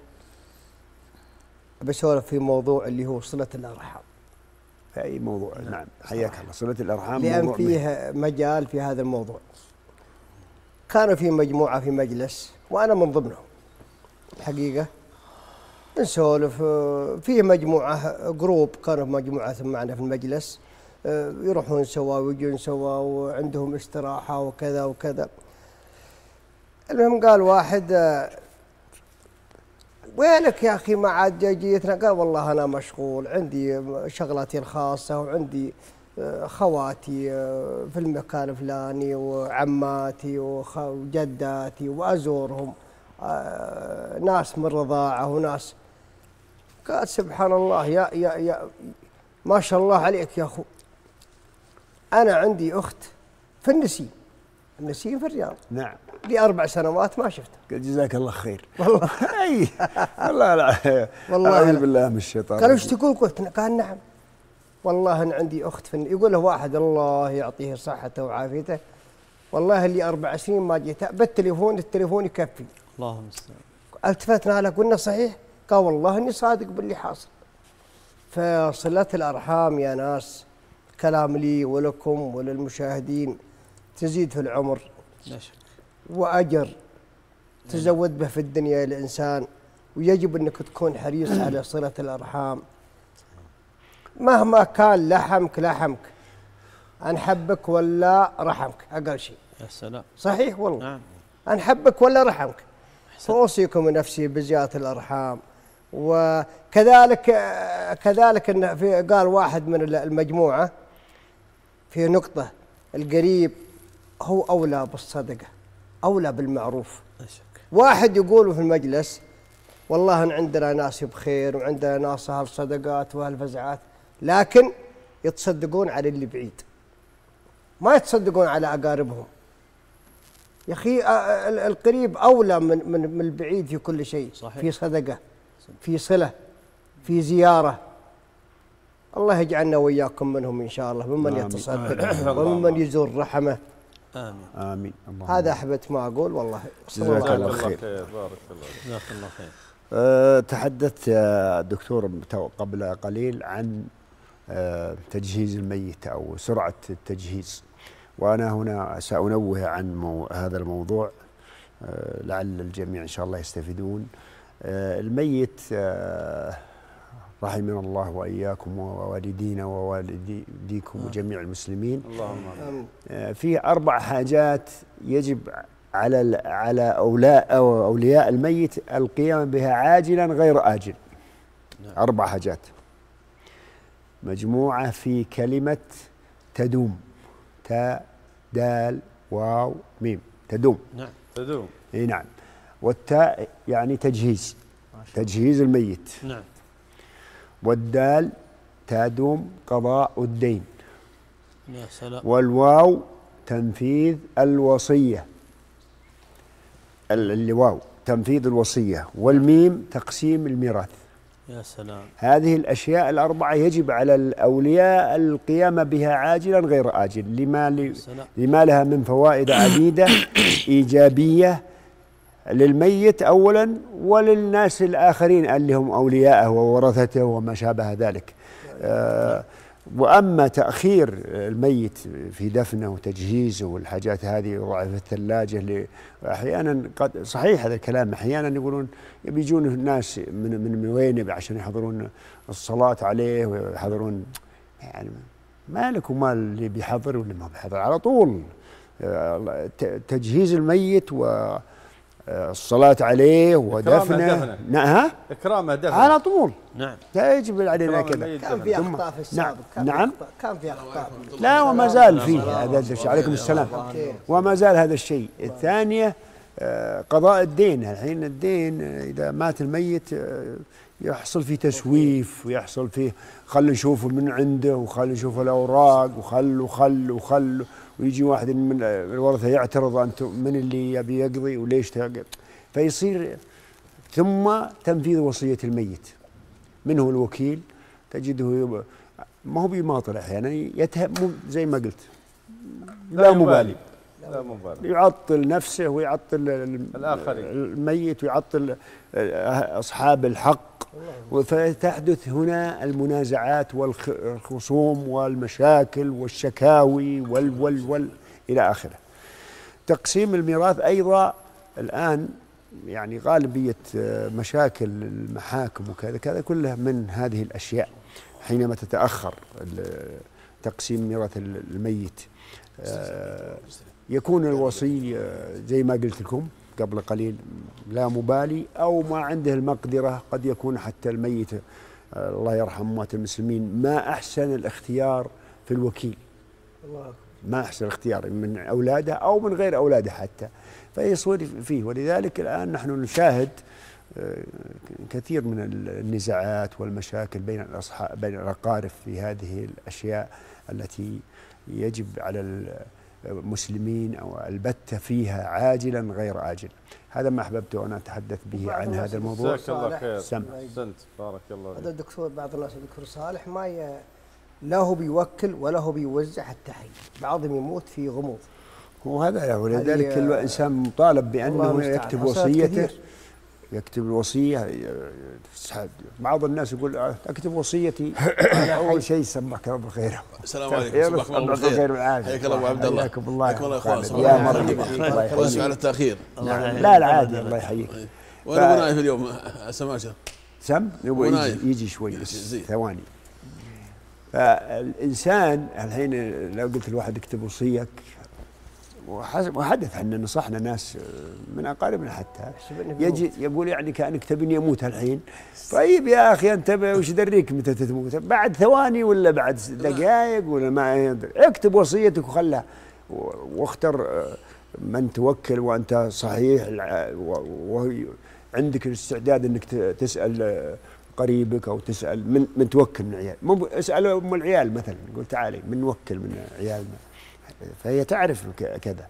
بسولف في موضوع اللي هو صلة الأرحام. في أي موضوع. نعم حياك الله. صلة الأرحام لأن موضوع فيه مجال في هذا الموضوع. كانوا في مجموعة في مجلس وأنا من ضمنهم الحقيقة نسولف. فيه مجموعة جروب كانوا مجموعة معنا في المجلس يروحون سوا ويجون سوا وعندهم استراحة وكذا وكذا. المهم قال واحد وينك يا أخي ما عاد جيتنا؟ قال والله أنا مشغول عندي شغلاتي الخاصة وعندي خواتي في المكان الفلاني وعماتي وجداتي وأزورهم ناس من رضاعة وناس. قال سبحان الله يا يا يا ما شاء الله عليك يا أخو، أنا عندي أخت في النسيم، النسيم في الرياض. نعم. لي أربع سنوات ما شفتها. جزاك الله خير. والله. أي والله لا. والله أعوذ بالله من الشيطان. قالوا ايش تقول؟ قلت قال نعم والله أنا عندي أخت في الن... يقول له واحد الله يعطيه صحته وعافيته والله اللي أربع سنين ما جيتها بالتليفون، التليفون يكفي. اللهم المستعان. التفتنا له قلنا صحيح؟ قال والله إني صادق باللي حاصل. فصلة الأرحام يا ناس كلام لي ولكم وللمشاهدين تزيد في العمر لا شك وأجر تزود به في الدنيا الإنسان، ويجب أنك تكون حريص على صلة الأرحام مهما كان لحمك لحمك، أنحبك ولا رحمك أقل شيء. يا سلام. صحيح والله. نعم. أنحبك ولا رحمك. فأوصيكم نفسي بزيارة الأرحام. وكذلك كذلك إن في قال واحد من المجموعة في نقطة القريب هو أولى بالصدقة أولى بالمعروف. لا شك. واحد يقول في المجلس والله إن عندنا ناس بخير وعندنا ناس أهل صدقات وأهل فزعات، لكن يتصدقون على اللي بعيد ما يتصدقون على أقاربهم. يا أخي القريب أولى من من من البعيد في كل شيء. صحيح. في صدقة، في صلة، في زيارة. الله يجعلنا وإياكم منهم إن شاء الله، ممن يتصدق وممن يزور رحمه. آمين. آمين. هذا أحببت ما أقول والله. جزاك الله خير. بارك الله. جزاك الله خير. أه تحدثت يا دكتور قبل قليل عن أه تجهيز الميت أو سرعة التجهيز، وأنا هنا سأنوه عن مو هذا الموضوع أه لعل الجميع إن شاء الله يستفيدون. أه الميت أه رحمنا الله وإياكم ووالدينا ووالديكم وجميع المسلمين. اللهم أه في أربع حاجات يجب على على أولاء أو أولياء الميت القيام بها عاجلا غير آجل. نعم. أربع حاجات مجموعة في كلمة تدوم، تاء دال واو ميم، تدوم. نعم. تدوم. اي نعم. والتاء يعني تجهيز، تجهيز الميت. نعم. والدال تدوم قضاء الدين. يا سلام. والواو تنفيذ الوصية، الواو تنفيذ الوصية. والميم تقسيم الميراث. يا سلام. هذه الأشياء الأربعة يجب على الأولياء القيام بها عاجلا غير آجل، لما, لما لها من فوائد عديدة إيجابية للميت أولا وللناس الآخرين اللي هم أولياءه وورثته وما شابه ذلك. آه وأما تأخير الميت في دفنه وتجهيزه والحاجات هذه يوضع في الثلاجة، أحيانا قد صحيح هذا الكلام، أحيانا يقولون بيجون الناس من من وين عشان يحضرون الصلاة عليه ويحضرون، يعني ما لكم مال اللي بيحضر واللي ما بيحضر، على طول تجهيز الميت و الصلاة عليه ودفنه. نعم إكرامه دفنه على طول. نعم لا يجب علينا كذا. كان في أخطاء في السابق. نعم نعم كان في أخطاء. لا وما زال فيه هذا الشيء. عليكم السلام. وما زال هذا الشيء. الثانية قضاء الدين. الحين الدين إذا مات الميت يحصل فيه تسويف ويحصل فيه خل نشوفه من عنده وخل نشوف الأوراق وخل وخل وخل ويجي واحد من الورثة يعترض أنتم من اللي يبي يقضي وليش تقضي، فيصير ثم تنفيذ وصية الميت. من هو الوكيل؟ تجده ما هو بيماطل أحيانا يتهم زي ما قلت لا مبالي لا مبالي يعطل نفسه ويعطل الآخرين الميت ويعطل أصحاب الحق، فتحدث هنا المنازعات والخصوم والمشاكل والشكاوي وال وال وال إلى آخره. تقسيم الميراث أيضا الآن يعني غالبية مشاكل المحاكم وكذا كذا كلها من هذه الأشياء حينما تتأخر تقسيم ميراث الميت. يكون الوصي زي ما قلت لكم قبل قليل لا مبالي أو ما عنده المقدرة، قد يكون حتى الميت الله يرحم أموات المسلمين ما أحسن الاختيار في الوكيل، ما أحسن الاختيار من أولاده أو من غير أولاده حتى، فيصير فيه. ولذلك الآن نحن نشاهد كثير من النزاعات والمشاكل بين الأصحاب بين الأقارب في هذه الأشياء التي يجب على المسلمين أو البتة فيها عاجلا غير آجل. هذا ما أحببت أن أتحدث به عن هذا الموضوع. جزاك الله خير. سم. أحسنت بارك الله فيك. هذا الدكتور بعض الناس الدكتور صالح ما ي... لا هو بيوكل ولا هو بيوزع حتى حي، بعضهم يموت في غموض. وهذا ولذلك كل إنسان مطالب بأنه يكتب وصيته، يكتب الوصية. بعض الناس يقول أكتب وصيتي أول شيء سمعك رب الخير. السلام عليكم. صباحكم الله بالخير. حياك الله ابو عبد الله. حياكم الله. حياكم الله يا اخوان. يا مرحبا. واسف على التأخير. لا العادي الله يحييك. وانا ابو نايف اليوم سماشة. سم يجي, يجي شوي ثواني. فالإنسان الحين لو قلت الواحد اكتب وصيك، وحدث عنا نصحنا ناس من أقاربنا حتى يجي يقول يعني كأنك تبني يموت الحين. طيب يا أخي انتبه وش دريك متى تموت؟ بعد ثواني ولا بعد دقائق ولا ما يدري. اكتب وصيتك وخلها واختر من توكل وأنت صحيح وعندك الاستعداد أنك تسأل قريبك أو تسأل من من توكل من العيال. مو اسأل أم العيال مثلا، نقول تعالي من نوكل من عيالنا، فهي تعرف كذا.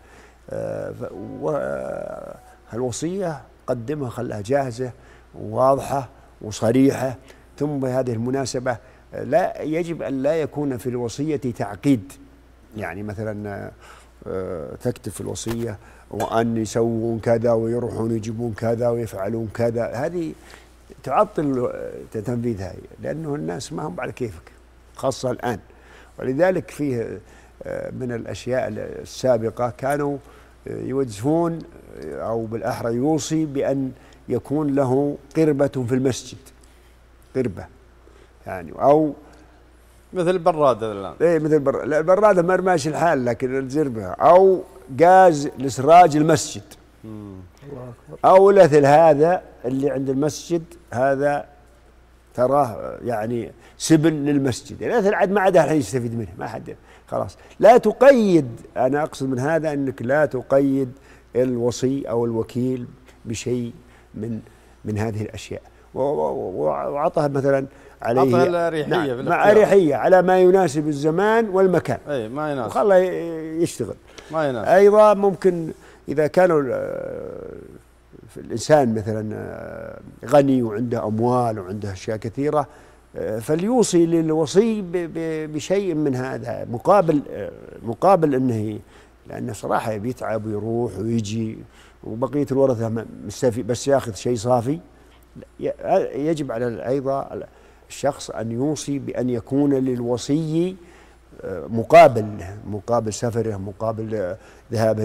والوصية قدمها خلها جاهزة وواضحة وصريحة. ثم بهذه المناسبة لا يجب أن لا يكون في الوصية تعقيد، يعني مثلا تكتب في الوصية وأن يسوون كذا ويروحون يجيبون كذا ويفعلون كذا، هذه تعطل تنفيذها لأنه الناس ما هم على كيفك خاصة الآن. ولذلك فيه من الأشياء السابقة كانوا يوجهون أو بالأحرى يوصي بأن يكون له قربة في المسجد، قربة يعني، أو مثل البرادة الآن. إيه مثل البرادة. لا البرادة ما ماشي الحال، لكن الزربة أو غاز لسراج المسجد أو مثل هذا اللي عند المسجد، هذا تراه يعني سبل للمسجد، يعني عاد ما عاد الحين يستفيد منه، ما حد خلاص. لا تقيد، أنا أقصد من هذا أنك لا تقيد الوصي أو الوكيل بشيء من من هذه الأشياء، وعطها مثلا عليه عطها الأريحية، نعم مع أريحية على ما يناسب الزمان والمكان. أي ما يناسب، وخله يشتغل ما يناسب. أيضا ممكن إذا كانوا الإنسان مثلا غني وعنده أموال وعنده أشياء كثيرة، فليوصي للوصي بشيء من هذا مقابل مقابل أنه، لأنه صراحة بيتعب ويروح ويجي وبقية الورثة مستفيد بس ياخذ شيء صافي. يجب على أيضا الشخص أن يوصي بأن يكون للوصي مقابل مقابل سفره، مقابل ذهابه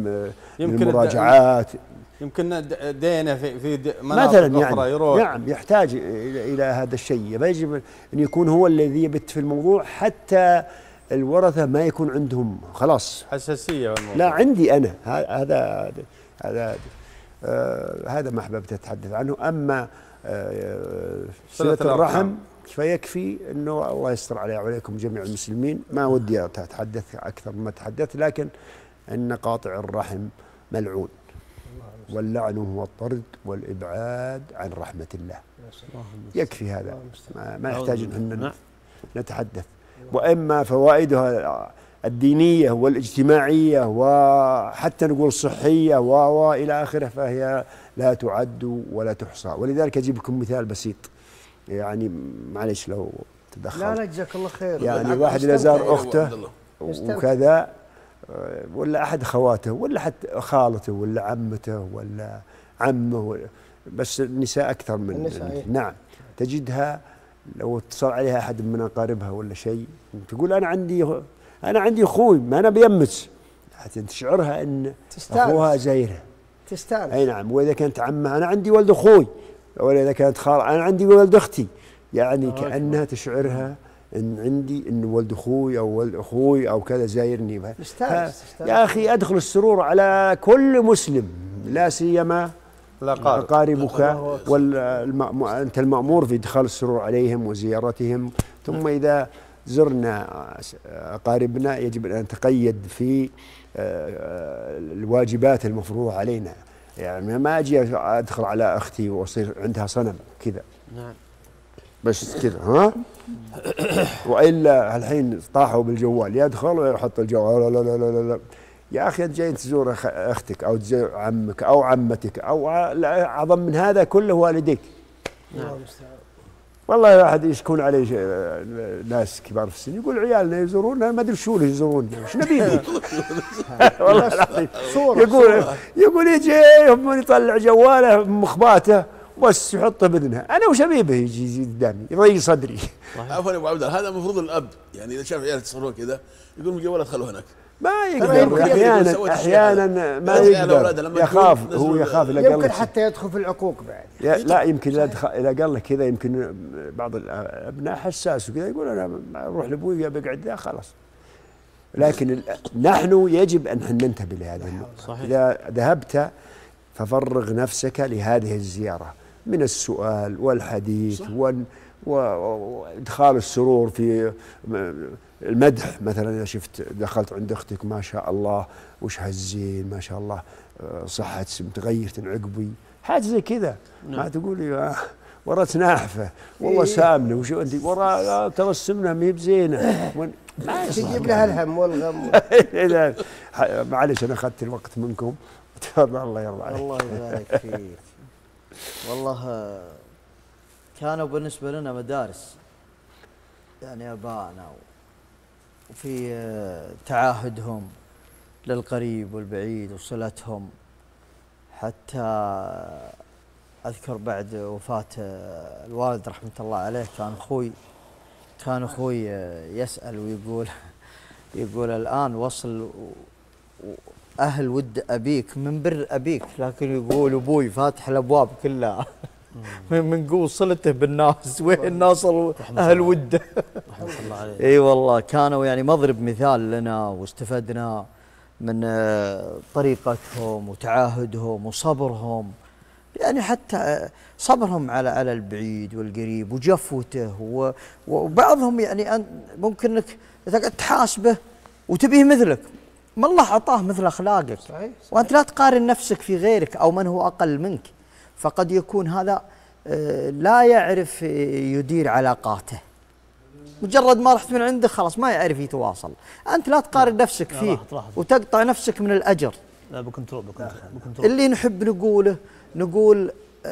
للمراجعات، يمكن دينه في في مثلا يعني يروح. نعم يحتاج إلى هذا الشيء، فيجب أن يكون هو الذي يبت في الموضوع حتى الورثة ما يكون عندهم خلاص حساسية. لا عندي أنا هذا هذا آه هذا ما أحببت أتحدث عنه. أما آه صلة الرحم فيكفي أنه الله يستر علي وعليكم جميع المسلمين. ما ودي أتحدث أكثر مما تحدثت، لكن أن قاطع الرحم ملعون، واللعن هو الطرد والإبعاد عن رحمة الله. يكفي هذا، ما, ما يحتاج أن نتحدث. وإما فوائدها الدينية والاجتماعية وحتى نقول صحية وإلى آخره فهي لا تعد ولا تحصى. ولذلك أجيب لكم مثال بسيط، يعني معلش لو تدخل. لا لا جزاك الله خير. يعني واحد إذا زار أخته وكذا ولا أحد أخواته ولا حتى خالته ولا عمته ولا عمه، بس النساء أكثر من النساء. نعم، تجدها لو اتصل عليها أحد من أقاربها ولا شيء تقول أنا عندي أنا عندي أخوي ما أنا بيمس، حتى تشعرها أن أخوها زيرها تستانس. أي نعم. وإذا كانت عمها أنا عندي ولد أخوي، ولا إذا كانت خال أنا عندي ولد أختي، يعني كأنها تشعرها ان عندي ان ولد اخوي او ولد اخوي او كذا زايرني. يا اخي ادخل السرور على كل مسلم، لا سيما اقاربك، وانت المامور في ادخال السرور عليهم وزيارتهم. ثم اذا زرنا اقاربنا يجب ان نتقيد في الواجبات المفروضه علينا. يعني ما اجي ادخل على اختي واصير عندها صنم كذا. نعم. بس كذا ها. والا الحين طاحوا بالجوال، يدخل ويحط الجوال. لا لا لا لا لا يا اخي انت جاي تزور اختك او تزور عمك او عمتك او اعظم من هذا كله والديك. نعم. والله واحد يشكون عليه ناس كبار في السن يقول عيالنا يزوروننا ما ادري شو اللي يزوروننا وش نبي. والله العظيم يقول يقول يجي يوم يطلع جواله مخباته بس يحطه باذنها، انا وش ابي به يجي يجي قدامي يضيق صدري. عفوا يا ابو عبد الله، هذا المفروض الاب يعني اذا شاف عيال يتصرفون كذا يقول من جواله خلوه هناك. ما يقدر احيانا احيانا ما يقدر، يخاف هو يخاف. يمكن حتى يدخل في العقوق بعد. لا يمكن اذا قال لك كذا يمكن بعض الابناء حساس وكذا يقول انا اروح لابوي بقعد ذا خلاص. لكن نحن يجب ان ننتبه لهذا. اذا ذهبت ففرغ نفسك لهذه الزيارة من السؤال والحديث وادخال السرور في المدح. مثلا إذا شفت دخلت عند أختك ما شاء الله وش هالزين ما شاء الله صحة متغيرة عقبي، حاجة زي كذا. ما تقولي ورت ناحفة والله سامنة وشو أنت ورا ترى السمنة ما هي بزينة. ما تجيب لها الهم والغم. معلش أنا أخذت الوقت منكم. تفضل الله يرضى عليك. الله يبارك فيك. والله كانوا بالنسبة لنا مدارس، يعني آبائنا، وفي تعاهدهم للقريب والبعيد وصلتهم. حتى أذكر بعد وفاة الوالد رحمة الله عليه كان أخوي كان أخوي يسأل ويقول يقول الآن وصل أهل ود أبيك من بر أبيك، لكن يقول أبوي فاتح الأبواب كلها من قوة صلته بالناس. وين ناصر أهل وده. اي والله كانوا يعني مضرب مثال لنا، واستفدنا من طريقتهم وتعاهدهم وصبرهم، يعني حتى صبرهم على على البعيد والقريب وجفوته. وبعضهم يعني ممكن انك تحاسبه وتبيه مثلك، ما الله أعطاه مثل أخلاقك. صحيح صحيح. وأنت لا تقارن نفسك في غيرك أو من هو أقل منك، فقد يكون هذا لا يعرف يدير علاقاته، مجرد ما رحت من عنده خلاص ما يعرف يتواصل. أنت لا تقارن نفسك فيه وتقطع نفسك من الأجر. لا بكنترول بكنترول. اللي نحب نقوله نقول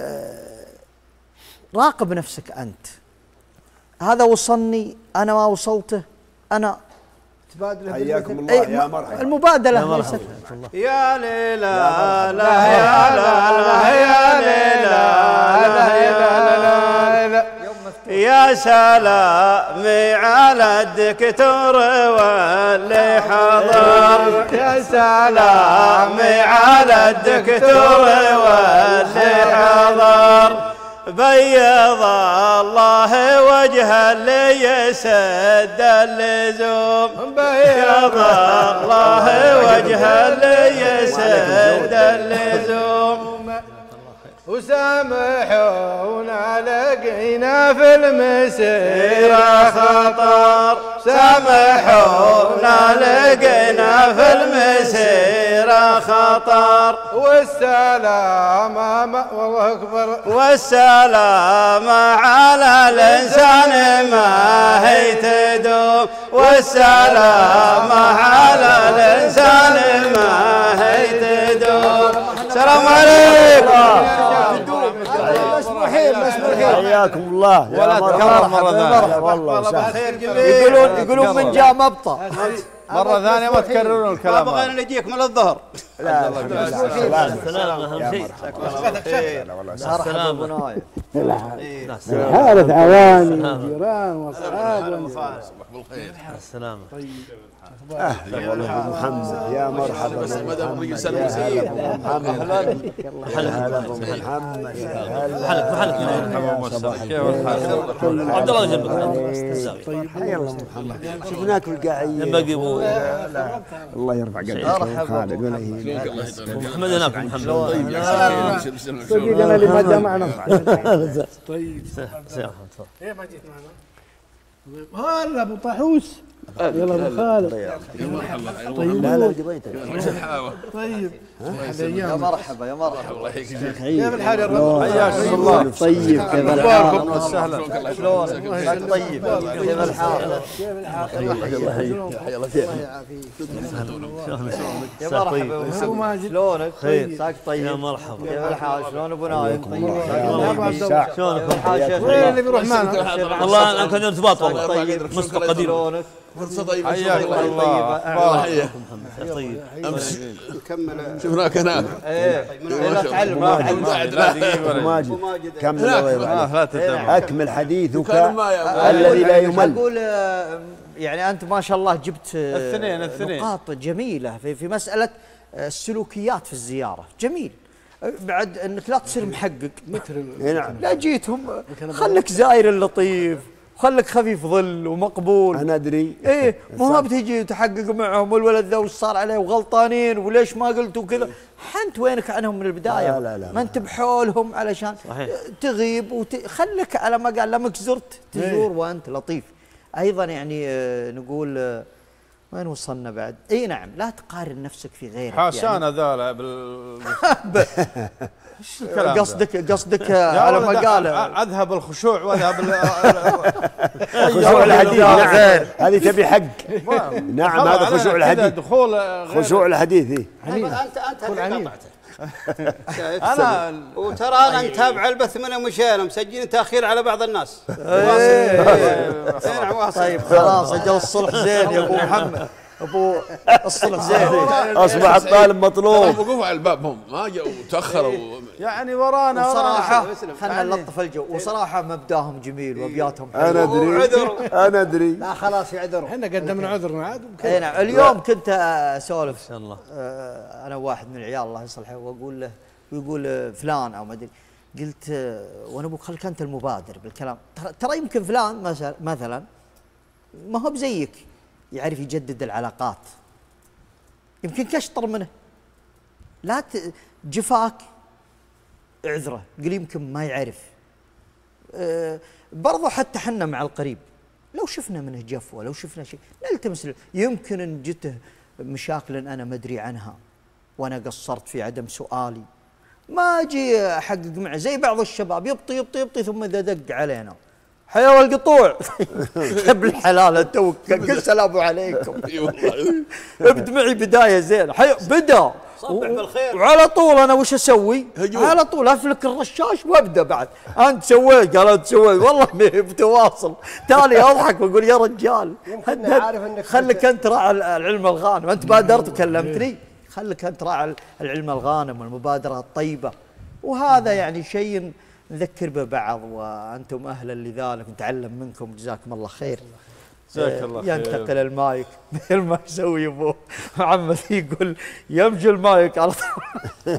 راقب نفسك أنت. هذا وصلني أنا ما وصلته أنا. حياكم الله يا مرحبا. المبادلة ليست يا ليلى لا يا لا يا ليلى لا يا لا يا سلامي على الدكتور واللي حضر، يا سلامي على الدكتور واللي حضر. بيض الله وجه اللي يسد اللزوم، بيض الله وجه اللي يسد اللزوم. وسامحونا لقينا في المسيرة خطر، سامحونا لقينا في المسيرة خطر، والسلامة والله أكبر، والسلامة على الإنسان ما هي تدوم، والسلامة على الإنسان ما هي تدوم. السلام عليكم. مسموحين مسموحين. حياكم الله. ولا تكرر مرة ثانية. والله يقولون يقولون من جاء مبطى. مرة ثانية ما تكررون الكلام. ما بغينا نجيك من الظهر. لا السلام أهم شيء. مرحبا بنايف. حارث عواني جيران واصحاب. السلام. اهلا والله ابو محمد، يا مرحبا بس ما دام الرجل سلم يا ابو محمد. هلا ابو محمد، محلك محلك عبد الله جنبك. حيا الله ابو محمد، شفناك بالقاعيه باقي ابو الله يرفع قدرك خالد ولا يهينك. محمد هناك محمد. صديق انا اللي ما جمعنا. طيب ايه ما جيت معنا؟ هلا ابو طاحوس. يلا ابو خالد. طيب لا لا قضيت. طيب يا مرحبا يا مرحبا. الله يحييك. كيف الحال يا رب؟ حياك الله. طيب كيف الحال؟ اهلا وسهلا. شلونك؟ طيب كيف الحال؟ كيف الحال؟ الله يحييك. الله يعافيك. يا مرحبا ابو ماجد. شلونك؟ خير ساك طيب. يا مرحبا. كيف الحال؟ شلون ابو نايف؟ شلونك؟ وين اللي بيروح معنا؟ والله انا كان ارتباط والله. مسك قديم. شلونك؟ فرصة طيبة. حياك الله. الله يحييك. طيب. امس شفناك هناك. ايه لا تعلم ماجد كمل. لا تدم. اكمل حديثك الذي لا يمل. اقول يعني انت ما شاء الله جبت الاثنين الاثنين نقاط جميله في في مساله السلوكيات في الزياره، جميل. بعد انك لا تصير محقق. نعم. لا جيتهم خليك زاير اللطيف، خليك خفيف ظل ومقبول. انا ادري. ايه مو ما بتجي تحقق معهم والولد ذا وش صار عليه وغلطانين وليش ما قلتوا كذا. حنت وينك عنهم من البدايه. لا لا لا ما انت بحولهم علشان صحيح. تغيب وت... خليك على ما قال لمك زرت تزور وانت لطيف. ايضا يعني نقول وين وصلنا بعد؟ اي نعم لا تقارن نفسك في غيرك. حاشانا يعني ذولا بال ايش الكلام قصدك قصدك على ما قال اذهب الخشوع واذهب خشوع الحديث. نعم هذه تبي حق. نعم هذا خشوع الحديث. دخول خشوع الحديث. انت انت اللي قطعته. انا وترى انا متابع البث من مشينا مسجلين تاخير على بعض الناس. طيب خلاص اجل الصلح زين يا ابو محمد. ابو الصلح زين. اصبح الطالب مطلوب. وقفوا على الباب هم ما جاوا وتاخروا. يعني ورانا صراحه خلنا نلطف الجو. وصراحه مبداهم جميل وابياتهم انا ادري انا ادري. لا خلاص يعذروا. احنا قدمنا عذرنا عاد. اي نعم. اليوم كنت اسولف ان شاء الله انا واحد من العيال الله يصلحه واقول له ويقول فلان او ما ادري. قلت وانا ابوك خلك انت المبادر بالكلام. ترى يمكن فلان مثلا ما هو بزيك يعرف يجدد العلاقات، يمكن كشطر منه. لا ت... جفاك اعذره، قل يمكن ما يعرف. أه برضو حتى حنا مع القريب لو شفنا منه جفوه، لو شفنا شيء نلتمس له. يمكن ان جته مشاكل انا ما ادري عنها وانا قصرت في عدم سؤالي، ما اجي احقق معه زي بعض الشباب يبطي يبطي يبطي ثم اذا دق علينا حيا القطوع بالحلال توك السلام عليكم. ابد معي بدايه زين. حي بدا صبح بالخير وعلى طول انا وش اسوي؟ على طول افلك الرشاش وابدا بعد. انت سويت قال انت سويت والله ما بتواصل. تالي اضحك واقول يا رجال خليك انت راعي العلم الغانم. انت بادرت وكلمتني خليك انت راعي العلم الغانم والمبادره الطيبه. وهذا يعني شيء نذكر ببعض وانتم اهلا لذلك نتعلم منكم جزاكم الله خير. جزاك الله خير. ينتقل المايك مثل ما يسوي ابو محمد يقول يمشي المايك على طول.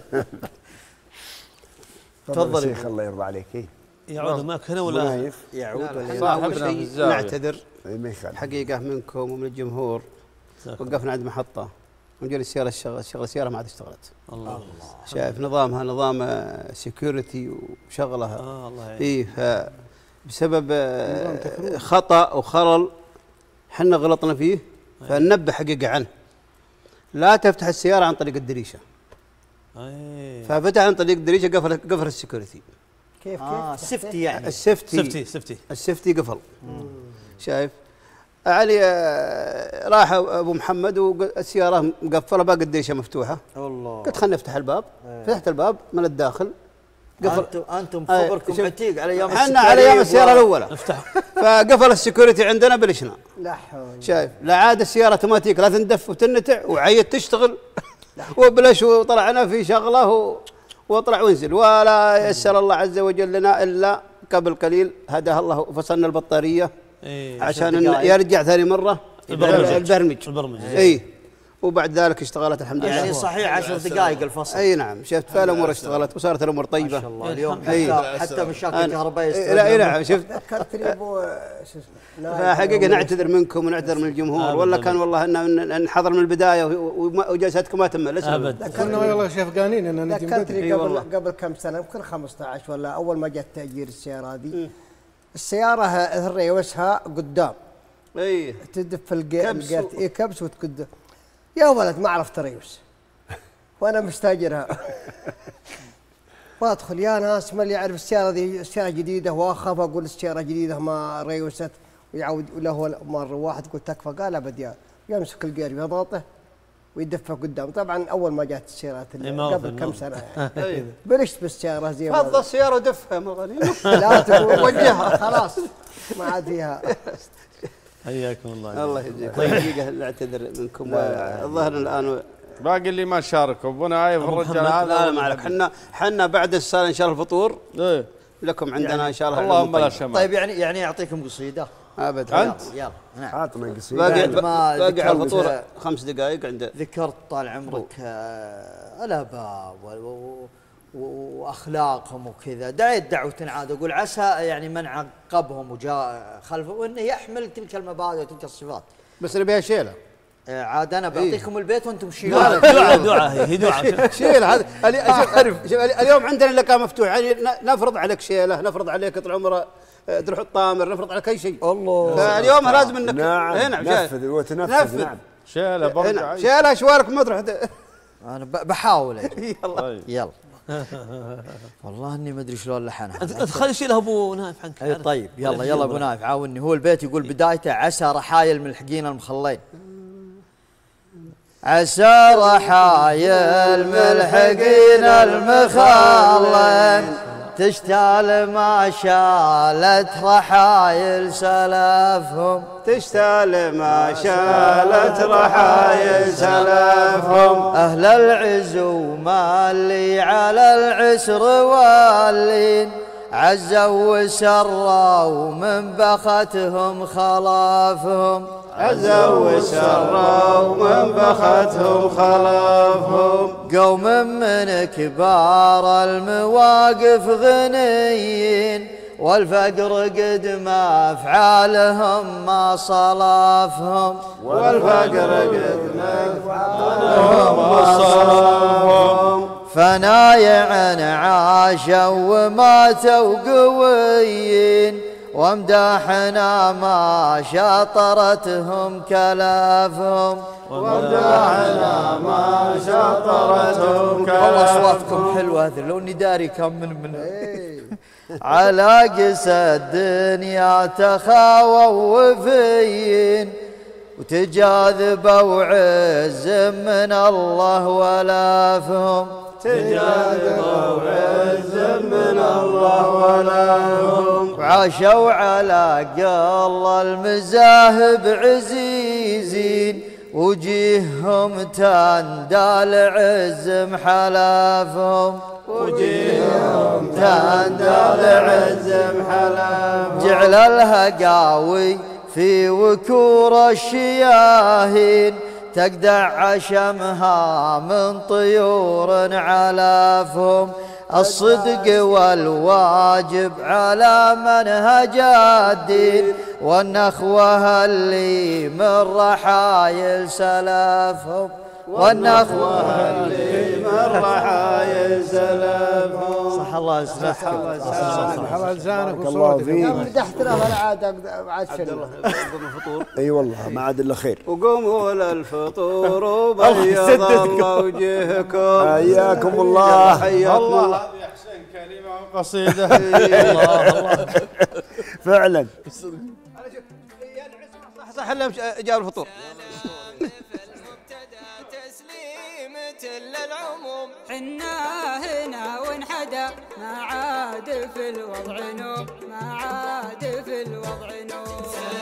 تفضل يا شيخ الله يرضى عليك. يعود معك هنا ولا يعود؟ اول شيء نعتذر ما يخالف حقيقه منكم ومن الجمهور. وقفنا عند محطه وجل السياره اشتغلت، شغل السياره ما عاد اشتغلت. الله شايف نظامها نظام سكيورتي وشغلها. اه الله اي فبسبب خطا وخرل احنا غلطنا فيه، فننبه حقيقه عنه. لا تفتح السياره عن طريق الدريشه. اي ففتح عن طريق الدريشه قفل قفل السكيورتي. كيف اه كيف السفتي يعني السفتي سفتي سفتي السفتي قفل. شايف علي آه، راح ابو محمد والسياره مقفله باقي الدريشه مفتوحه. الله قلت خلينا نفتح الباب. فتحت الباب من الداخل قفل. انتم انتم خبركم عتيق على ايام احنا على ايام السياره الاولى افتح فقفل السكيورتي عندنا بلشنا. لا حول. شايف لا عاد السياره اوتوماتيك لا تندف وتنتع وعيت تشتغل وبلش وطلعنا في شغله و... واطلع وانزل ولا يسر الله عز وجل لنا الا قبل قليل هداها الله وفصلنا البطاريه إيه عشان يرجع ثاني مره البرمجه البرمج البرمجه اي وبعد ذلك اشتغلت الحمد لله. يعني صحيح عشر دقائق الفصل. اي نعم شفت فالامور اشتغلت وصارت الامور طيبه ما شاء الله اليوم أي. حتى, حتى مشاكل الكهرباء لا اي نعم شفت. ذكرتني ابو شو اسمه فحقيقه نعتذر منكم ونعتذر من الجمهور ولا كان والله ان نحضر من البدايه وجلستكم ما تمت ابدا. كنا والله شفقانين ان نجي ذكرتني قبل قبل كم سنه يمكن خمسة عشر ولا اول ما جت تاجير السياره هذه. السياره الريوسها قدام. اي تدف الجيرت اي كبس وتقدم. يا ولد ما عرفت ريوس وانا مستاجرها. وادخل يا ناس ما اللي يعرف السياره ذي سياره جديده واخاف اقول السياره جديده ما ريوست ويعود له مره واحد يقول تكفى قال ابد يمسك الجير يضغطه ويدفه قدام. طبعا اول ما جات السيارات قبل كم سنه يعني بلشت بالسياره زي ما فض السياره ودفها مغني لا تقول وجهها خلاص ما عاد فيها. حياكم الله. الله يجزيك. طيب دقيقه نعتذر منكم الظاهر الان باقي اللي ما شاركوا ابونا عايف الرجال هذا. لا ما عليك احنا احنا بعد الصلاه ان شاء الله الفطور ايه لكم عندنا يعني ان شاء الله. اللهم لا شمال. طيب يعني يعني اعطيكم قصيده ابدا انت يلا نعم عطنا قصيده. باقي ما باقي على ذكرت- الفطور خمس دقائق عند ذكرت طال عمرك آه، الاباء و- و- و- واخلاقهم وكذا. دعيت دعوه عاد اقول عسى يعني من عقبهم وجاء خلفه وانه يحمل تلك المبادئ وتلك الصفات. بس نبيها شيله. آه، عاد انا بعطيكم البيت وانتم لا، شيلوا. دعاء دعاء هي دعاء. شيل هذا اليوم شوف اليوم عندنا اللقاء مفتوح يعني ن- نفرض عليك شيله نفرض عليك طول عمره آه، تروح الطامر نفرض عليك اي شيء. الله فاليوم لازم انك نعم هنا نفذ وتنفذ. نفذ. نعم شيله برجع. هنا شيله اشوارك ما تروح انا ب- بحاول يعني. يلا طيب يلا والله اني ما ادري شلون لحنها. انت خلي شيلها ابو نايف عنك. اي طيب يلا يلا ابو نايف عاوني. هو البيت يقول بدايته عسى رحايا الملحقين المخلين. عسى رحايا الملحقين المخلين تشتال ما شالت رحايل سلفهم. تشتال ما شالت رحايل سلفهم. أهل العزومة اللي على العسر واللين عزوا وسروا ومن بختهم خلافهم. عزوا وسروا ومن بختهم خلافهم. قوم من كبار المواقف غنيين والفقر قد ما افعالهم ما صلافهم. والفقر قد ما افعالهم ما صلافهم. فنايع عاشوا وماتوا قويين وامداحنا ما شاطرتهم كلافهم. وامداحنا ما شاطرتهم كلافهم. والله اصواتكم حلوه هذه لو اني داري كم من من على قس الدنيا تخاووا وفيين وتجاذبوا عز من الله ولافهم. تجاذبوا عز من الله ولافهم. وعاشوا على قل المزاهب عزيزين وجيههم تندال عز محلافهم. وجيههم تندال عز محلافهم. جعل الهقاوي في وكور الشياهين تقدع عشمها من طيور علافهم. الصدق والواجب على منهج الدين والنخوة اللي من رحايل سلفهم. والنخوة اللي من رحايا سلفهم. صح الله يسلمك. صح الله لسانك وصوتك. مدحت له العاد عاد شنو الفطور. اي والله ما عاد الا خير. وقوموا للفطور وبيض الله وجهكم. حياكم الله. حياكم الله. هذه احسن كلمه وقصيده. الله فعلا. صح صح الا جاب الفطور. للعموم حنا هنا وانحدى ما عاد في الوضع نوم ما عاد في الوضع نوم.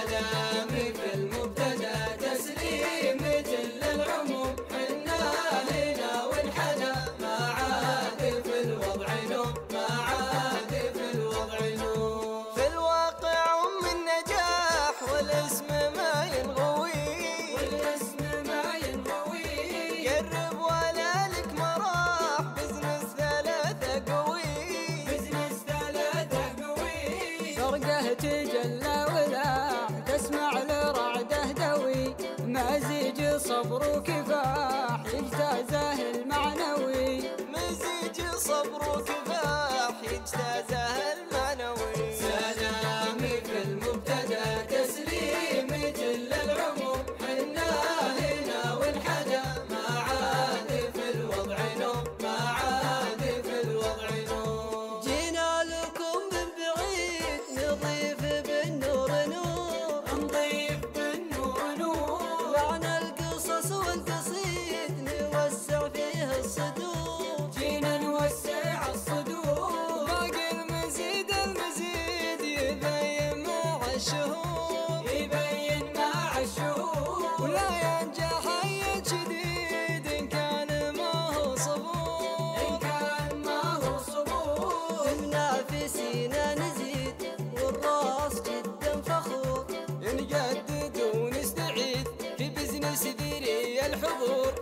سلامي في المبتدا تسليم مثل العموم حنا هنا وانحدى ما عاد في الوضع نوم ما عاد في الوضع نوم. في الواقع ام النجاح والاسم ما ينغوي والاسم ما ينغوي. قرب ولا لك مراح بزنس ثلاثة قوي بزنس ثلاثة قوي. فرقه تجلى ولا تسمع لرعده دوي مزيج صبر وكفاح يجتازه المعنوي مزيج صبر وكفاح يجتازه المعنوي. سلامي في المبتدا تسليم مثل العموم حنا هنا وانحدى ما عاد في الوضع نوم ما عاد في الوضع نوم. جينا لكم من بعيد نضيف بالنور نور نضيف بالنور نور. معنى القصص والقصيد نوسع فيه الصدور جينا نوسع الصدور. باقي المزيد المزيد يبين مع الشهور يبين مع الشهور. ولا ينجح اي جديد ان كان ما هو صبور ان كان ما هو صبور. منافسينا نزيد والراس جدا فخور نجدد ونستعيد في بزنس ذري الحضور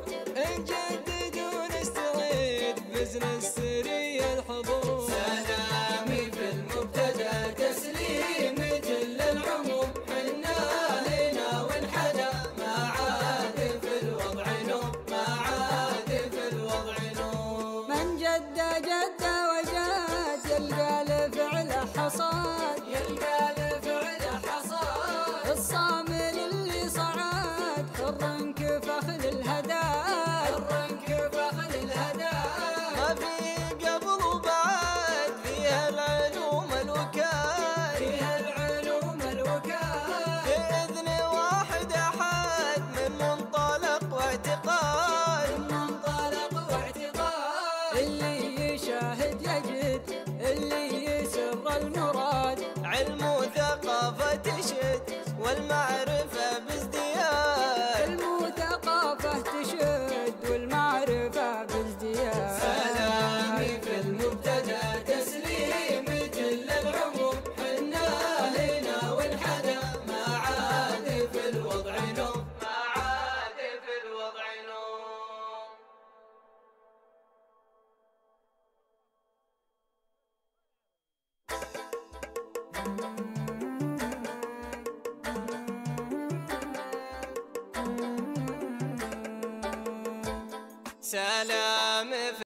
نجدد ونستعيد بزنس ذري الحضور. سلامي في المبتدا تسليم مثل العموم حنا هنا وانحدى ما عاد في الوضع نوم ما عاد في الوضع نوم. من جد جد وجاد يلقى لفعله حصاد يلقى لفعله حصاد. الصامل اللي صعد حر كفخ للهدايا حر كفخ للهدايا. ما في قبل وبعد فيها العلوم الوكال فيها العلوم الوكال. بإذن واحد أحد من منطلق واعتقاد من منطلق واعتقاد. اللي يشاهد يجد اللي يسر المراد علم وثقافة تشد والمعرفة بازدياد علم وثقافة تشد والمعرفة بازدياد. سلامي في المبتدا تسليم مثل العموم حنا هنا وانحدى ما عاد في الوضع نوم ما عاد في الوضع نوم. سلام